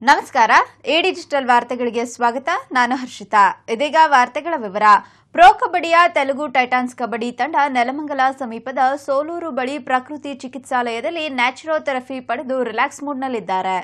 ನಮಸ್ಕಾರ A digital ವಾರ್ತೆಗಳಿಗೆ ಸ್ವಾಗತ. ನಾನು ಹರ್ಷಿತಾ. ಇದೀಗ ವಾರ್ತೆಗಳ ವಿವರ. ಪ್ರೊ ಕಬಡ್ಡಿಯ ತೆಲುಗು ಟೈಟಾನ್ಸ್ ಕಬಡ್ಡಿ ತಂಡ ನೆಲಮಂಗಲ ಸಮೀಪದ ಸೋಲೂರು ಬಳಿ ಪ್ರಕೃತಿ ಚಿಕಿತ್ಸಾಲಯದಲ್ಲಿ ನ್ಯಾಚುರೋಥೆರಪಿ ಪಡೆದು ರಿಲ್ಯಾಕ್ಸ್ ಮೂಡ್ನಲ್ಲಿದ್ದಾರೆ.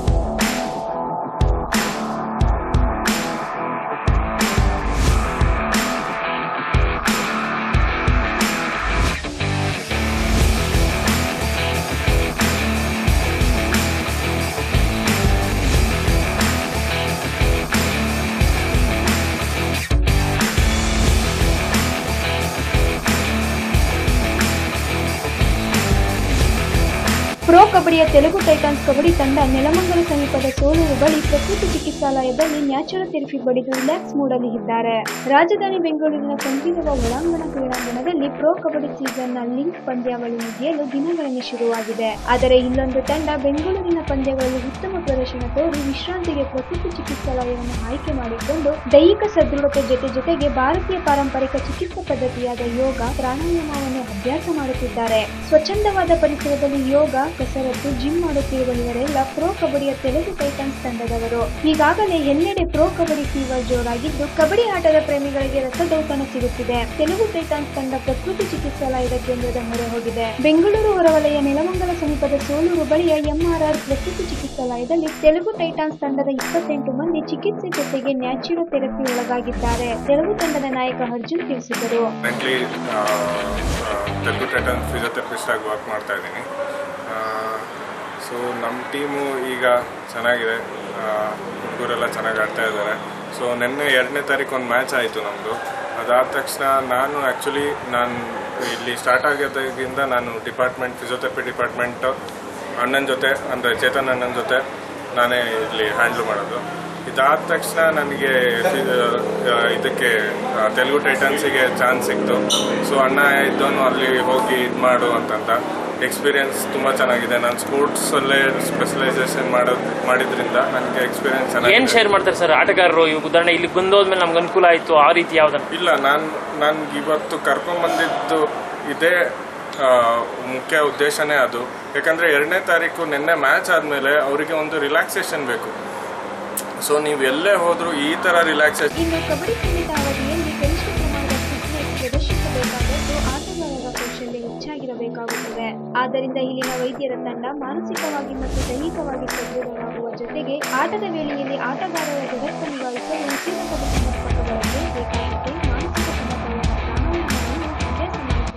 ಪ್ರೊ ಕಬಡ್ಡಿಯ ತೆಲುಗು ಟೈಟಾನ್ಸ್ ಕಬಡ್ಡಿ ತಂಡ ನೆಲಮಂಗಲ ಸಮೀಪದ ಸೋಲೂರು ಬಳಿ ಪ್ರಕೃತಿ ಚಿಕಿತ್ಸಾಲಯದಲ್ಲಿ ನ್ಯಾಚುರೋಥೆರಪಿ ಪಡೆದು ರಿಲ್ಯಾಕ್ಸ್ ಮೂಡಲ್ಲಿ ಇದ್ದಾರೆ. ರಾಜಧಾನಿ ಬೆಂಗಳೂರಿನ ಸಂಜೀವ ಒಳಾಂಗಣ ಕ್ರೀಡಾಂಗಣದಲ್ಲಿ ಪ್ರೊ ಕಬಡ್ಡಿ ಸೀಸನ್ನ ಲೀಗ್ ಪಂದ್ಯಾವಳಿ ಮುಗಿಯಲು ದಿನಗಳಲ್ಲಿ ಶುರುವಾಗಿದೆ. ಆದರೆ ಇಲ್ಲೊಂದು ತಂಡ ಬೆಂಗಳೂರಿನ ಪಂದ್ಯಗಳಲ್ಲಿ ಉತ್ತಮ ಪ್ರದರ್ಶನ ತೋರಿ ವಿಶ್ರಾಂತಿಗೆ ಪ್ರಕೃತಿ ಚಿಕಿತ್ಸಾಲಯವನ್ನು ಆಯ್ಕೆ ಮಾಡಿಕೊಂಡು ದೈಹಿಕ ಸದೃಢತೆ ಜೊತೆಗೆ ಭಾರತೀಯ ಪಾರಂಪರಿಕ ಚಿಕಿತ್ಸಾ ಪದ್ಧತಿಯಾದ ಯೋಗ, ಪ್ರಾಣಾಯಾಮವನ್ನು ಅಭ್ಯಾಸ ಮಾಡುತ್ತಿದ್ದಾರೆ. ಸ್ವಚ್ಛಂದವಾದ ಪರಿಸರದಲ್ಲಿ ಯೋಗ, ಕಸರತ್ತು, ಜಿಮ್ ಮಾಡುತ್ತಿರುವ ಇವರೆಲ್ಲ ಪ್ರೊ ಕಬಡ್ಡಿಯ ತೆಲುಗು ಟೈಟಾನ್ಸ್ ತಂಡದವರು. ಈಗಾಗಲೇ ಎಲ್ಲೆಡೆ ಪ್ರೊ ಕಬಡ್ಡಿ ಫೀವರ್ ಜೋರಾಗಿದ್ದು ಕಬಡ್ಡಿ ಆಟದ ಪ್ರೇಮಿಗಳಿಗೆ ರಸದೌತಣ ಸಿಗುತ್ತಿದೆ. ತೆಲುಗು ಟೈಟಾನ್ಸ್ ತಂಡ ಪ್ರಕೃತಿ ಚಿಕಿತ್ಸಾಲಯದ ಕೇಂದ್ರದ ಮೊರೆ ಹೋಗಿದೆ. ಬೆಂಗಳೂರು ಹೊರವಲಯ ನೆಲಮಂಗಲ ಸಮೀಪದ ಸೋಲೂರು ಬಳಿಯ ಎಂಆರ್ಆರ್ ಪ್ರಕೃತಿ ಚಿಕಿತ್ಸಾಲಯದಲ್ಲಿ ತೆಲುಗು ಟೈಟಾನ್ಸ್ ತಂಡದ 28 ಮಂದಿ ಚಿಕಿತ್ಸೆ ಜೊತೆಗೆ ನ್ಯಾಚುರೋಥೆರಪಿ ಒಳಗಾಗಿದ್ದಾರೆ. ತೆಲುಗು ತಂಡದ ನಾಯಕ ಅರ್ಜುನ್ ತಿಳಿಸಿದರು. ತೆಲುಗು ಟೈಟಾನ್ಸ್ ಫಿಸಿಯೋಥೆರಪಿಸ್ಟ್ ಆಗಿ ವರ್ಕ್ ಮಾಡ್ತಾ ಇದ್ದೀನಿ. ಸೊ ನಮ್ಮ ಟೀಮು ಈಗ ಚೆನ್ನಾಗಿದೆ, ಹುಡುಗರೆಲ್ಲ ಚೆನ್ನಾಗಿ ಆಡ್ತಾ ಇದ್ದಾರೆ. ಸೊ ನಿನ್ನೆ 2ನೇ ತಾರೀಕು ಒಂದು ಮ್ಯಾಚ್ ಆಯಿತು ನಮ್ಮದು. ಅದಾದ ತಕ್ಷಣ ನಾನು ಇಲ್ಲಿ ಸ್ಟಾರ್ಟ್ ಆಗೋದಾಗಿಂದ ನಾನು ಫಿಸಿಯೋಥೆರಪಿ ಡಿಪಾರ್ಟ್ಮೆಂಟ್ ಅಣ್ಣನ ಜೊತೆ, ಅಂದರೆ ಚೇತನ್ ಅಣ್ಣನ ಜೊತೆ ನಾನೇ ಇಲ್ಲಿ ಹ್ಯಾಂಡ್ಲ್ ಮಾಡೋದು. ಇದಾದ ತಕ್ಷಣ ನನಗೆ ಇದಕ್ಕೆ ತೆಲುಗು ಟೈಟನ್ಸಿಗೆ ಚಾನ್ಸ್ ಸಿಕ್ತು. ಸೊ ಅಣ್ಣ ಇದ್ದವನು ಅಲ್ಲಿ ಹೋಗಿ ಇದು ಮಾಡು ಅಂತಂದ. ಎಕ್ಸ್ಪೀರಿಯನ್ಸ್ ತುಂಬ ಚೆನ್ನಾಗಿದೆ. ನಾನು ಸ್ಪೋರ್ಟ್ಸಲ್ಲೇ ಸ್ಪೆಷಲೈಸೇಷನ್ ಮಾಡಿದ್ರಿಂದ ನನಗೆ ಎಕ್ಸ್ಪೀರಿಯನ್ಸ್ ಚೆನ್ನಾಗಿದೆ. ಏನು ಶೇರ್ ಮಾಡ್ತಾರೆ ಸರ್ ಆಟಗಾರರು? ಉದಾಹರಣೆ ಇಲ್ಲಿ ಬಂದೋದ್ಮೇಲೆ ನಮ್ಗೆ ಅನುಕೂಲ ಆಯಿತು ಆ ರೀತಿ ಯಾವ್ದು? ಇಲ್ಲ, ನನ್ಗೆ ಇವತ್ತು ಕರ್ಕೊಂಡ್ಬಂದಿದ್ದು ಇದೇ ಮುಖ್ಯ ಉದ್ದೇಶನೇ ಅದು. ಯಾಕಂದರೆ 2ನೇ ತಾರೀಕು ನಿನ್ನೆ ಮ್ಯಾಚ್ ಆದಮೇಲೆ ಅವರಿಗೆ ಒಂದು ರಿಲ್ಯಾಕ್ಸೇಷನ್ ಬೇಕು. ಸೊ ನೀವು ಎಲ್ಲೇ ಹೋದರೂ ಈ ಥರ ರಿಲ್ಯಾಕ್ಸೇಷನ್. ಇನ್ನು ಕಬಡ್ಡಿ ಸೀಮಿತ ಅವಧಿಯಲ್ಲಿ ಗರಿಷ್ಠ ಪ್ರಮಾಣದ ಫಿಟ್ನೆಸ್ ಪ್ರದರ್ಶಿಸಬೇಕಾದದ್ದು ಆಟಗಾರರ ಕೌಶಲ್ಯ ಹೆಚ್ಚಾಗಿರಬೇಕಾಗುತ್ತದೆ. ಆದ್ದರಿಂದ ಇಲ್ಲಿನ ವೈದ್ಯರ ತಂಡ ಮಾನಸಿಕವಾಗಿ ಮತ್ತು ದೈಹಿಕವಾಗಿ ಸದೃಢರಾಗುವ ಜೊತೆಗೆ ಆಟದ ವೇಳೆಯಲ್ಲಿ ಆಟಗಾರರ ಜಗತ್ತ ನಿವಾರಿಸಲು ಉಸಿರಾಟದ ಸಮರ್ಪಕಗಳಿಗೆ ಬೇಕಾದಂತೆ ಮಾನಸಿಕ ಸಮತೋಲನ ಪ್ರಾಣಾಯಾಮವನ್ನು ಅಭ್ಯಾಸ ಮಾಡುತ್ತಿದ್ದಾರೆ.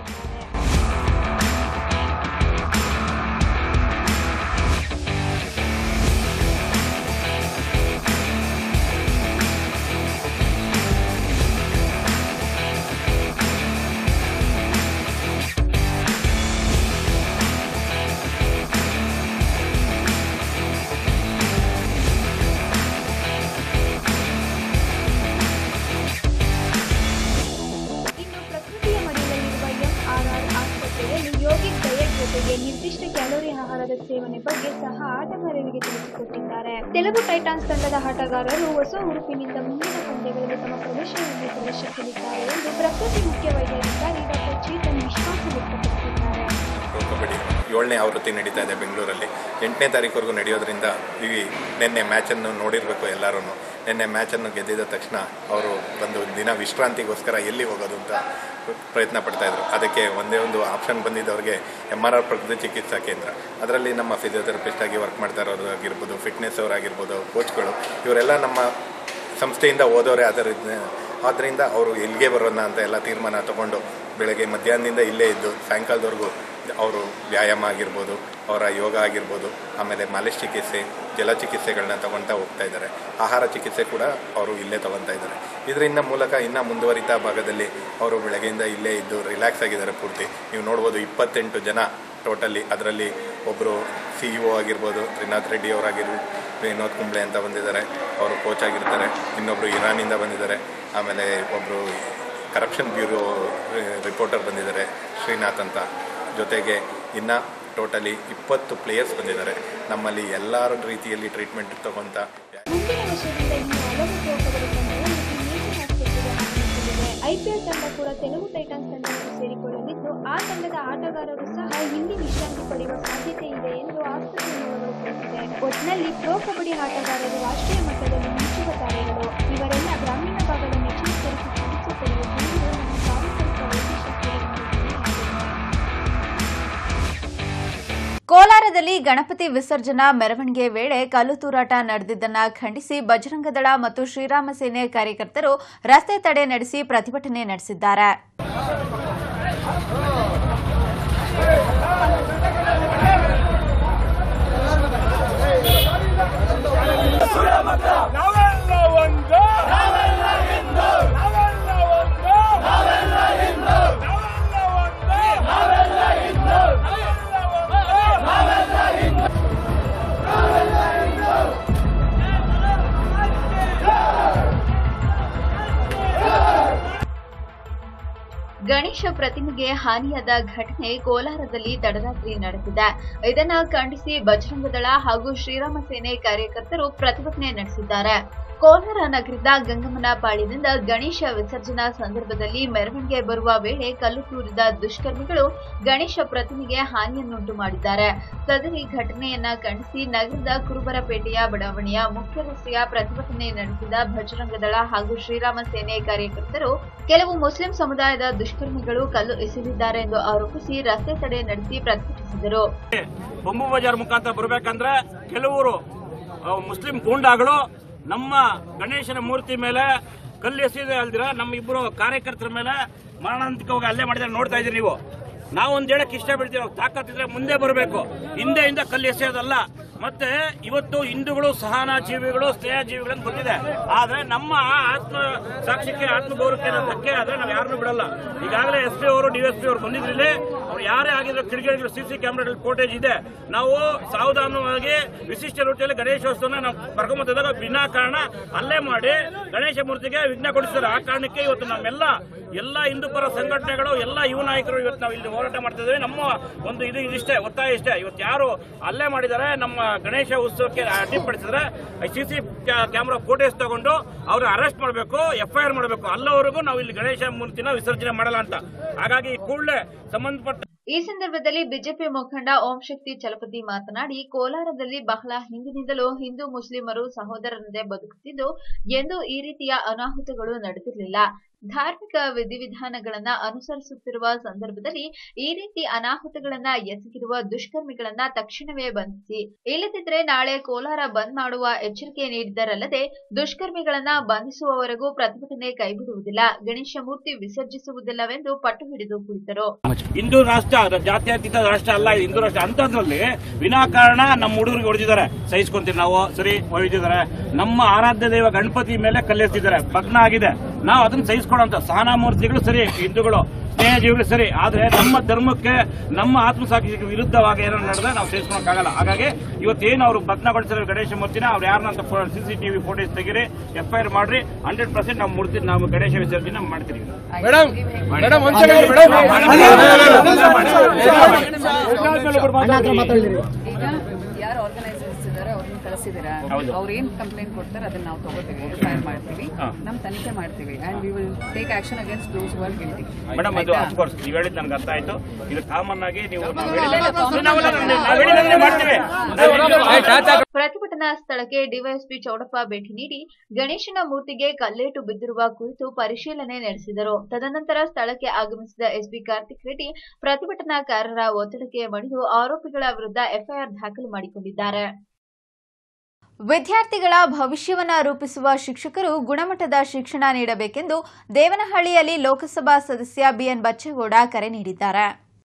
ನಿರ್ದಿಷ್ಟ ಕ್ಯಾಲೋರಿ ಆಹಾರದ ಸೇವನೆ ಬಗ್ಗೆ ಸಹ ಆಟಗಾರರಿಗೆ ತಿಳಿಸಿಕೊಟ್ಟಿದ್ದಾರೆ. ತೆಲುಗು ಟೈಟಾನ್ಸ್ ತಂಡದ ಆಟಗಾರರು ಹೊಸ ಹುರುಪಿನಿಂದ ಮುಂದಿನ ಪಂದ್ಯಗಳಲ್ಲಿ ತಮ್ಮ ಪ್ರದರ್ಶನವನ್ನು ಪ್ರದರ್ಶಿಸಲಿದ್ದಾರೆ ಎಂದು ಪ್ರಕೃತಿ ಮುಖ್ಯ ವೈದ್ಯಾಧಿಕಾರಿ ಡಾಕ್ಟರ್ ಚೇತನ್ ವಿಶ್ವಾಸ ವ್ಯಕ್ತಪಡಿಸಿದ್ದಾರೆ. ಕಬಡ್ಡಿ 7ನೇ ಆವೃತ್ತಿ ನಡೀತಾ ಇದೆ ಬೆಂಗಳೂರಲ್ಲಿ. 8ನೇ ತಾರೀಕುವರೆಗೂ ನಡೆಯೋದ್ರಿಂದ ನಿನ್ನೆ ಮ್ಯಾಚನ್ನು ನೋಡಿರಬೇಕು ಎಲ್ಲರೂ. ನಿನ್ನೆ ಮ್ಯಾಚನ್ನು ಗೆದ್ದಿದ ತಕ್ಷಣ ಅವರು ಒಂದು ದಿನ ವಿಶ್ರಾಂತಿಗೋಸ್ಕರ ಎಲ್ಲಿ ಹೋಗೋದು ಅಂತ ಪ್ರಯತ್ನ ಪಡ್ತಾಯಿದ್ರು. ಅದಕ್ಕೆ ಒಂದೇ ಒಂದು ಆಪ್ಷನ್ ಬಂದಿದ್ದವ್ರಿಗೆ MRR ಪ್ರಕೃತಿ ಚಿಕಿತ್ಸಾ ಕೇಂದ್ರ. ಅದರಲ್ಲಿ ನಮ್ಮ ಫಿಸಿಯೋಥೆರಪಿಸ್ಟ್ ಆಗಿ ವರ್ಕ್ ಮಾಡ್ತಾ ಇರೋರಾಗಿರ್ಬೋದು, ಫಿಟ್ನೆಸ್ ಅವರಾಗಿರ್ಬೋದು, ಕೋಚ್ಗಳು, ಇವರೆಲ್ಲ ನಮ್ಮ ಸಂಸ್ಥೆಯಿಂದ ಓದೋರೆ. ಆದ್ದರಿಂದ ಅವರು ಎಲ್ಲಿಗೆ ಬರೋಣ ಅಂತ ಎಲ್ಲ ತೀರ್ಮಾನ ತಗೊಂಡು ಬೆಳಗ್ಗೆ ಮಧ್ಯಾಹ್ನದಿಂದ ಇಲ್ಲೇ ಇದ್ದು ಸಾಯಂಕಾಲದವರೆಗೂ ಅವರು ವ್ಯಾಯಾಮ ಆಗಿರ್ಬೋದು, ಅವರ ಯೋಗ ಆಗಿರ್ಬೋದು, ಆಮೇಲೆ ಮಾಲಿಶ್ ಚಿಕಿತ್ಸೆ, ಜಲ ಚಿಕಿತ್ಸೆಗಳನ್ನ ತಗೊಳ್ತಾ ಹೋಗ್ತಾ ಇದ್ದಾರೆ. ಆಹಾರ ಚಿಕಿತ್ಸೆ ಕೂಡ ಅವರು ಇಲ್ಲೇ ತಗೊಳ್ತಾ ಇದ್ದಾರೆ. ಇದರಿಂದ ಮೂಲಕ ಇನ್ನು ಮುಂದುವರಿತಾ ಭಾಗದಲ್ಲಿ ಅವರು ಬೆಳಗ್ಗೆಯಿಂದ ಇಲ್ಲೇ ಇದ್ದು ರಿಲ್ಯಾಕ್ಸ್ ಆಗಿದ್ದಾರೆ ಪೂರ್ತಿ. ನೀವು ನೋಡ್ಬೋದು 28 ಜನ ಟೋಟಲಿ. ಅದರಲ್ಲಿ ಒಬ್ಬರು CEO ಆಗಿರ್ಬೋದು, ತ್ರಿನಾಥ್ ರೆಡ್ಡಿ ಅವರಾಗಿರ್ಬೋದು, ವಿನೋದ್ ಕುಂಬ್ಳೆ ಅಂತ ಬಂದಿದ್ದಾರೆ, ಅವರು ಕೋಚ್ ಆಗಿರ್ತಾರೆ. ಇನ್ನೊಬ್ಬರು ಇರಾನಿಂದ ಬಂದಿದ್ದಾರೆ. ಆಮೇಲೆ ಒಬ್ಬರು ಕರಪ್ಷನ್ ಬ್ಯೂರೋ ರಿಪೋರ್ಟರ್ ಬಂದಿದ್ದಾರೆ, ಶ್ರೀನಾಥ್ ಅಂತ. ಜೊತೆಗೆ ಇನ್ನು ಟೋಟಲಿ 20 ಪ್ಲೇಯರ್ಸ್ ಬಂದಿದ್ದಾರೆ. ನಮ್ಮಲ್ಲಿ ಎಲ್ಲ ರೀತಿಯಲ್ಲಿ ಟ್ರೀಟ್ಮೆಂಟ್ ತಗೊಂತ ಮುಂದಿನ ವರ್ಷದಿಂದ ಇನ್ನು ಹಲವು ಪ್ರೊ ಕಬಡ್ಡಿ ತಂಡಗಳು IPL ತಂಡ ಕೂಡ ತೆಲುಗು ಟೈಟನ್ಸ್ ತಂಡವನ್ನು ಸೇರಿಕೊಳ್ಳಲಿದ್ದು, ಆ ತಂಡದ ಆಟಗಾರರು ಸಹ ಇಲ್ಲಿ ವಿಶ್ರಾಂತಿ ಪಡೆಯುವ ಸಾಧ್ಯತೆ ಇದೆ ಎಂದು ಆಸ್ಪತ್ರೆ ಮೂಲಗಳು ತಿಳಿಸಿದೆ. ಒಟ್ಟಿನಲ್ಲಿ ಪ್ರೊ ಕಬಡ್ಡಿ ಆಟಗಾರರು ರಾಷ್ಟ್ರೀಯ ಮಟ್ಟದಲ್ಲಿ ಮಿಂಚುವ ತಾರೆಗಳು. ಇವರೆಲ್ಲ ಗ್ರಾಮೀಣ ಭಾಗದ ನೆಚ್ಚಿನ ಚಿಕಿತ್ಸೆ ಪಡೆಯುತ್ತಿರುವುದು ನಮ್ಮ ಪಾರಂಪರಿಕ ವೈದ್ಯಶಾಸ್ತ್ರೀಯ ಕೋಲಾರದಲ್ಲಿ ಗಣಪತಿ ವಿಸರ್ಜನಾ ಮೆರವಣಿಗೆ ವೇಳೆ ಕಲ್ಲು ತೂರಾಟ ನಡೆದಿದ್ದನ್ನು ಖಂಡಿಸಿ ಬಜರಂಗದಳ ಮತ್ತು ಶ್ರೀರಾಮ ಸೇನೆ ಕಾರ್ಯಕರ್ತರು ರಸ್ತೆ ತಡೆ ನಡೆಸಿ ಪ್ರತಿಭಟನೆ ನಡೆಸಿದ್ದಾರೆ. ಗಣೇಶ ಪ್ರತಿಮೆಗೆ ಹಾನಿಯಾದ ಘಟನೆ ಕೋಲಾರದಲ್ಲಿ ತಡರಾತ್ರಿ ನಡೆದಿದೆ. ಇದನ್ನು ಖಂಡಿಸಿ ಬಜರಂಗದಳ ಹಾಗೂ ಶ್ರೀರಾಮ ಸೇನೆ ಕಾರ್ಯಕರ್ತರು ಪ್ರತಿಭಟನೆ ನಡೆಸಿದ್ದಾರೆ. ಕೋಲಾರ ನಗರದ ಗಂಗಮ್ಮನ ಪಾಳ್ಯದಿಂದ ಗಣೇಶ ವಿಸರ್ಜನಾ ಸಂದರ್ಭದಲ್ಲಿ ಮೆರವಣಿಗೆ ಬರುವ ವೇಳೆ ಕಲ್ಲು ತೂರಿದ ದುಷ್ಕರ್ಮಿಗಳು ಗಣೇಶ ಪ್ರತಿಮೆಗೆ ಹಾನಿಯನ್ನುಂಟು ಮಾಡಿದ್ದಾರೆ. ಸದರಿ ಘಟನೆಯನ್ನ ಖಂಡಿಸಿ ನಗರದ ಕುರುಬರಪೇಟೆಯ ಬಡಾವಣೆಯ ಮುಖ್ಯ ರಸ್ತೆಯ ಪ್ರತಿಭಟನೆ ನಡೆಸಿದ ಬಜರಂಗದಳ ಹಾಗೂ ಶ್ರೀರಾಮ ಸೇನೆ ಕಾರ್ಯಕರ್ತರು ಕೆಲವು ಮುಸ್ಲಿಂ ಸಮುದಾಯದ ದುಷ್ಕರ್ಮಿಗಳು ಕಲ್ಲು ಎಸೆದಿದ್ದಾರೆ ಎಂದು ಆರೋಪಿಸಿ ರಸ್ತೆ ತಡೆ ನಡೆಸಿ ಪ್ರತಿಭಟಿಸಿದರು. ಬೊಂಬು ಬಜಾರ್ ಮುಖಾಂತರ ಬರಬೇಕಂದ್ರೆ ಕೆಲವರು ಮುಸ್ಲಿಂ ಗೂಂಡಾಗಳು ನಮ್ಮ ಗಣೇಶನ ಮೂರ್ತಿ ಮೇಲೆ ಕಲ್ಲು ಎಸೆದೇ ಅಲ್ದಿರ ನಮ್ಮ ಇಬ್ಬರು ಕಾರ್ಯಕರ್ತರ ಮೇಲೆ ಮಾರಣಾಂತಿಕವಾಗಿ ಹಲ್ಲೆ ಮಾಡಿದ್ರೆ ನೋಡ್ತಾ ಇದ್ದೀರಿ ನೀವು. ನಾವೊಂದು ಹೇಳಕ್ ಇಷ್ಟ ಬಿಡ್ತೀವಿ, ತಾಕತ್ತಿದ್ರೆ ಮುಂದೆ ಬರಬೇಕು, ಹಿಂದೆಯಿಂದ ಕಲ್ಲು ಎಸೆಯೋದಲ್ಲ. ಮತ್ತೆ ಇವತ್ತು ಹಿಂದೂಗಳು ಸಹನಾ ಜೀವಿಗಳು, ಸ್ನೇಹ ಜೀವಿಗಳು ಅಂತ ಗೊತ್ತಿದೆ. ಆದ್ರೆ ನಮ್ಮ ಆತ್ಮ ಸಾಕ್ಷಿಗೆ ಆತ್ಮಗೌರವಕ್ಕೆ ಧಕ್ಕೆ ಆದ್ರೆ ನಾವು ಯಾರನ್ನೂ ಬಿಡಲ್ಲ. ಈಗಾಗಲೇ SP ಅವರು DSP ಅವರು ಬಂದಿದ್ರಲ್ಲಿ ಅವ್ರು ಯಾರೇ ಆಗಿದ್ರು ಕಿಡಿಗೇಡಿಗಳು CC ಕ್ಯಾಮೆರಾದಲ್ಲಿ ಫೋಟೇಜ್ ಇದೆ. ನಾವು ಸಾವಧಾನವಾಗಿ ವಿಶಿಷ್ಟ ರೂಪದಲ್ಲಿ ಗಣೇಶೋತ್ಸವನ ನಾವು ಕರ್ಕೊಂಬಂದಾಗ ವಿನಾಕಾರಣ ಹಲ್ಲೆ ಮಾಡಿ ಗಣೇಶ ಮೂರ್ತಿಗೆ ವಿಘ್ನ ಕೊಡಿಸ್ತಾರೆ. ಆ ಕಾರಣಕ್ಕೆ ಇವತ್ತು ನಮ್ಮೆಲ್ಲ ಹಿಂದೂ ಪರ ಸಂಘಟನೆಗಳು, ಎಲ್ಲ ಯುವ ನಾಯಕರು ಇವತ್ತು ನಾವು ಇಲ್ಲಿ ಹೋರಾಟ ಮಾಡ್ತಾ ಇದ್ದೇವೆ. ನಮ್ಮ ಒಂದು ಇದಿಷ್ಟೇ, ಒತ್ತಾಯ ಇಷ್ಟೇ. ಇವತ್ತು ಯಾರು ಹಲ್ಲೆ ಮಾಡಿದ್ದಾರೆ, ನಮ್ಮ ಗಣೇಶ ಉತ್ಸವಕ್ಕೆ ಅಡ್ಡಿಪಡಿಸಿದ್ರೆ CC ಕ್ಯಾಮೆರಾ ಫೋಟೇಜ್ ತಗೊಂಡು ಅವ್ರನ್ನ ಅರೆಸ್ಟ್ ಮಾಡಬೇಕು, FIR ಮಾಡಬೇಕು. ಅಲ್ಲವರೆಗೂ ನಾವು ಇಲ್ಲಿ ಗಣೇಶ ಮೂರ್ತಿನ ವಿಸರ್ಜನೆ ಮಾಡಲ್ಲ ಅಂತ. ಹಾಗಾಗಿ ಕೂಡಲೇ ಸಂಬಂಧಪಟ್ಟ ಈ ಸಂದರ್ಭದಲ್ಲಿ ಬಿಜೆಪಿ ಮುಖಂಡ ಓಂ ಶಕ್ತಿ ಚಲಪತಿ ಮಾತನಾಡಿ, ಕೋಲಾರದಲ್ಲಿ ಬಹಳ ಹಿಂದಿನಿಂದಲೂ ಹಿಂದೂ ಮುಸ್ಲಿಮರು ಸಹೋದರರಂತೆ ಬದುಕುತ್ತಿದ್ದು ಎಂದೂ ಈ ರೀತಿಯ ಅನಾಹುತಗಳು ನಡೆದಿರಲಿಲ್ಲ. ಧಾರ್ಮಿಕ ವಿಧಿವಿಧಾನಗಳನ್ನ ಅನುಸರಿಸುತ್ತಿರುವ ಸಂದರ್ಭದಲ್ಲಿ ಈ ರೀತಿ ಅನಾಹುತಗಳನ್ನ ಎಸಗಿರುವ ದುಷ್ಕರ್ಮಿಗಳನ್ನ ತಕ್ಷಣವೇ ಬಂಧಿಸಿ, ಇಲ್ಲದಿದ್ದರೆ ನಾಳೆ ಕೋಲಾರ ಬಂದ್ ಮಾಡುವ ಎಚ್ಚರಿಕೆ ನೀಡಿದರಲ್ಲದೆ ದುಷ್ಕರ್ಮಿಗಳನ್ನ ಬಂಧಿಸುವವರೆಗೂ ಪ್ರತಿಭಟನೆ ಕೈಬಿಡುವುದಿಲ್ಲ, ಗಣೇಶ ಮೂರ್ತಿ ವಿಸರ್ಜಿಸುವುದಿಲ್ಲವೆಂದು ಪಟ್ಟು ಹಿಡಿದು ಕುಳಿತರು. ಹಿಂದೂ ರಾಷ್ಟ್ರ ಜಾತ್ಯತೀತ ರಾಷ್ಟ್ರ ಅಲ್ಲ, ಹಿಂದೂ ರಾಷ್ಟ್ರ. ಅಂತದ್ರಲ್ಲಿ ವಿನಾಕಾರಣ ನಮ್ಮ ಹುಡುಗರಿಗೆ ಹೊಡೆದಿದ್ದಾರೆ, ಸಹಿಸ್ಕೊಂತೀವಿ ನಾವು. ಸರಿ, ಹೊಡೆದಿದ್ದಾರೆ. ನಮ್ಮ ಆರಾಧ್ಯ ದೈವ ಗಣಪತಿ ಮೇಲೆ ಕಲ್ಲೆತ್ತಿದ್ದಾರೆ, ಭಗ್ನ ಆಗಿದೆ. ನಾವು ಅದನ್ನ ಸಹಿಸ್ಕೊಡೋಂತ ಸಹನಾ ಮೂರ್ತಿಗಳು ಸರಿ, ಹಿಂದೂಗಳು ಸ್ನೇಹ ಜೀವಿಗಳು ಸರಿ. ಆದ್ರೆ ನಮ್ಮ ಧರ್ಮಕ್ಕೆ, ನಮ್ಮ ಆತ್ಮಸಾಕ್ಷಿಗೆ ವಿರುದ್ಧವಾಗಿ ಏನೋ ನಡೆದ್ರೆ ನಾವು ಸಹಿಸ್ಕೊಳಕ್ಕಾಗಲ್ಲ. ಹಾಗಾಗಿ ಇವತ್ತೇನು ಅವರು ಭಗ್ನಗೊಳಿಸಿರೋ ಗಣೇಶ ಮೂರ್ತಿನ ಅವ್ರು ಯಾರನ್ನ CCTV ಫೋಟೇಜ್ ತೆಗೀರಿ, FIR ಮಾಡ್ರಿ. 100% ನಮ್ಮ ಮೂರ್ತಿ ನಾವು ಗಣೇಶ ವಿಸರ್ಜನೆ ಮಾಡ್ತೀವಿ. ಯಾರು ಆರ್ಗನೈಸರ್ಸ್ ಇದಾರೆ ಅವ್ರನ್ನ ಕಳಿಸಿದ್ದೀರಾ, ಅವ್ರು ಏನ್ ಕಂಪ್ಲೇಂಟ್ ಕೊಡ್ತಾರೆ ಅದನ್ನ ನಾವು ತಗೋತೀವಿ, ಫೈರ್ ಮಾಡ್ತೀವಿ, ನಮ್ ತನಿಖೆ ಮಾಡ್ತೀವಿ. And we will take action against those who are guilty. Madam, ಅದು ಆಫ್ ಕೋರ್ಸ್ ನೀವು ಹೇಳಿದ್ ನನಗೆ ಅರ್ಥ ಆಯ್ತು. ಇದು ಕಾಮನ್ ಆಗಿ ನೀವು ಪ್ರತಿಭಟನಾ ಸ್ಥಳಕ್ಕೆ ಡಿವೈಎಸ್ಪಿ ಚೌಡಪ್ಪ ಭೇಟಿ ನೀಡಿ ಗಣೇಶನ ಮೂರ್ತಿಗೆ ಕಲ್ಲೇಟು ಬಿದ್ದಿರುವ ಕುರಿತು ಪರಿಶೀಲನೆ ನಡೆಸಿದರು. ತದನಂತರ ಸ್ಥಳಕ್ಕೆ ಆಗಮಿಸಿದ SP ಕಾರ್ತಿಕ್ ರೆಡ್ಡಿ ಪ್ರತಿಭಟನಾಕಾರರ ಒತ್ತಡಕ್ಕೆ ಮಣಿದು ಆರೋಪಿಗಳ ವಿರುದ್ಧ FIR ದಾಖಲು ಮಾಡಿಕೊಂಡಿದ್ದಾರೆ. ವಿದ್ಯಾರ್ಥಿಗಳ ಭವಿಷ್ಯವನ್ನು ರೂಪಿಸುವ ಶಿಕ್ಷಕರು ಗುಣಮಟ್ಟದ ಶಿಕ್ಷಣ ನೀಡಬೇಕೆಂದು ದೇವನಹಳ್ಳಿಯಲ್ಲಿ ಲೋಕಸಭಾ ಸದಸ್ಯ BN ಬಚ್ಚೇಗೌಡ ಕರೆ ನೀಡಿದ್ದಾರೆ.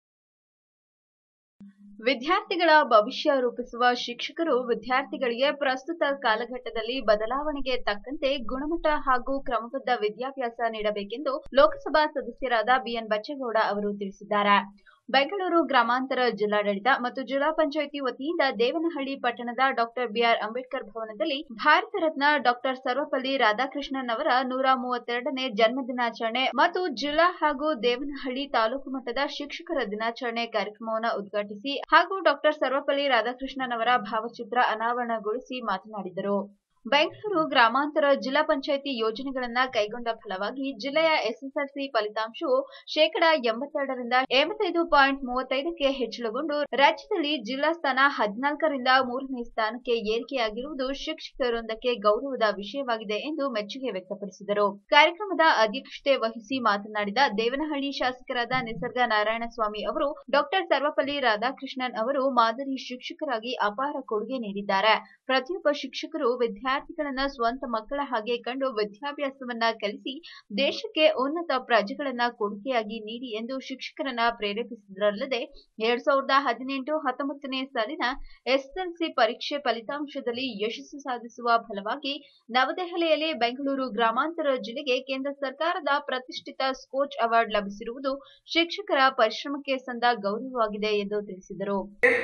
ವಿದ್ಯಾರ್ಥಿಗಳ ಭವಿಷ್ಯ ರೂಪಿಸುವ ಶಿಕ್ಷಕರು ವಿದ್ಯಾರ್ಥಿಗಳಿಗೆ ಪ್ರಸ್ತುತ ಕಾಲಘಟ್ಟದಲ್ಲಿ ಬದಲಾವಣೆಗೆ ತಕ್ಕಂತೆ ಗುಣಮಟ್ಟ ಹಾಗೂ ಕ್ರಮಬದ್ಧ ವಿದ್ಯಾಭ್ಯಾಸ ನೀಡಬೇಕೆಂದು ಲೋಕಸಭಾ ಸದಸ್ಯರಾದ BN ಬಚ್ಚೇಗೌಡ ಅವರು ತಿಳಿಸಿದ್ದಾರೆ. ಬೆಂಗಳೂರು ಗ್ರಾಮಾಂತರ ಜಿಲ್ಲಾಡಳಿತ ಮತ್ತು ಜಿಲ್ಲಾ ಪಂಚಾಯಿತಿ ವತಿಯಿಂದ ದೇವನಹಳ್ಳಿ ಪಟ್ಟಣದ ಡಾ BR ಅಂಬೇಡ್ಕರ್ ಭವನದಲ್ಲಿ ಭಾರತ ರತ್ನ ಡಾ ಸರ್ವಪಲ್ಲಿ ರಾಧಾಕೃಷ್ಣನ್ ಅವರ 132ನೇ ಜನ್ಮ ದಿನಾಚರಣೆ ಮತ್ತು ಜಿಲ್ಲಾ ಹಾಗೂ ದೇವನಹಳ್ಳಿ ತಾಲೂಕು ಮಟ್ಟದ ಶಿಕ್ಷಕರ ದಿನಾಚರಣೆ ಕಾರ್ಯಕ್ರಮವನ್ನು ಉದ್ಘಾಟಿಸಿ ಹಾಗೂ ಡಾ ಸರ್ವಪಲ್ಲಿ ರಾಧಾಕೃಷ್ಣನ್ ಅವರ ಭಾವಚಿತ್ರ ಅನಾವರಣಗೊಳಿಸಿ ಮಾತನಾಡಿದರು. ಬೆಂಗಳೂರು ಗ್ರಾಮಾಂತರ ಜಿಲ್ಲಾ ಪಂಚಾಯಿತಿ ಯೋಜನೆಗಳನ್ನ ಕೈಗೊಂಡ ಫಲವಾಗಿ ಜಿಲ್ಲೆಯ ಎಸ್ಎಸ್ಎಲ್ಸಿ ಫಲಿತಾಂಶವು 82% 85.35ಕ್ಕೆ ಹೆಚ್ಚಳಗೊಂಡು ರಾಜ್ಯದಲ್ಲಿ ಜಿಲ್ಲಾ ಸ್ಥಾನ 14ರಿಂದ 3ನೇ ಸ್ಥಾನಕ್ಕೆ ಏರಿಕೆಯಾಗಿರುವುದು ಶಿಕ್ಷಕರೊಂದಕ್ಕೆ ಗೌರವದ ವಿಷಯವಾಗಿದೆ ಎಂದು ಮೆಚ್ಚುಗೆ ವ್ಯಕ್ತಪಡಿಸಿದರು. ಕಾರ್ಯಕ್ರಮದ ಅಧ್ಯಕ್ಷತೆ ವಹಿಸಿ ಮಾತನಾಡಿದ ದೇವನಹಳ್ಳಿ ಶಾಸಕರಾದ ನಿಸರ್ಗ ನಾರಾಯಣಸ್ವಾಮಿ ಅವರು ಡಾಕ್ಟರ್ ಸರ್ವಪಲ್ಲಿ ರಾಧಾಕೃಷ್ಣನ್ ಅವರು ಮಾದರಿ ಶಿಕ್ಷಕರಾಗಿ ಅಪಾರ ಕೊಡುಗೆ ನೀಡಿದ್ದಾರೆ. ಪ್ರತಿಯೊಬ್ಬ ಶಿಕ್ಷಕರು ವಿದ್ಯಾರ್ಥಿಗಳನ್ನ ಸ್ವಂತ ಮಕ್ಕಳ ಹಾಗೆ ಕಂಡು ವಿದ್ಯಾಭ್ಯಾಸವನ್ನ ಕಲಿಸಿ ದೇಶಕ್ಕೆ ಉನ್ನತ ಪ್ರಜೆಗಳನ್ನ ಕೊಡುಗೆಯಾಗಿ ನೀಡಿ ಎಂದು ಶಿಕ್ಷಕರನ್ನ ಪ್ರೇರೇಪಿಸಿದರಲ್ಲದೆ 2018-19ನೇ ಸಾಲಿನ ಎಸ್ಎಸ್ಎಲ್ಸಿ ಪರೀಕ್ಷೆ ಫಲಿತಾಂಶದಲ್ಲಿ ಯಶಸ್ಸು ಸಾಧಿಸುವ ಫಲವಾಗಿ ನವದೆಹಲಿಯಲ್ಲಿ ಬೆಂಗಳೂರು ಗ್ರಾಮಾಂತರ ಜಿಲ್ಲೆಗೆ ಕೇಂದ್ರ ಸರ್ಕಾರದ ಪ್ರತಿಷ್ಠಿತ ಸ್ಕೋಚ್ ಅವಾರ್ಡ್ ಲಭಿಸಿರುವುದು ಶಿಕ್ಷಕರ ಪರಿಶ್ರಮಕ್ಕೆ ಸಂದ ಗೌರವವಾಗಿದೆ ಎಂದು ತಿಳಿಸಿದರು.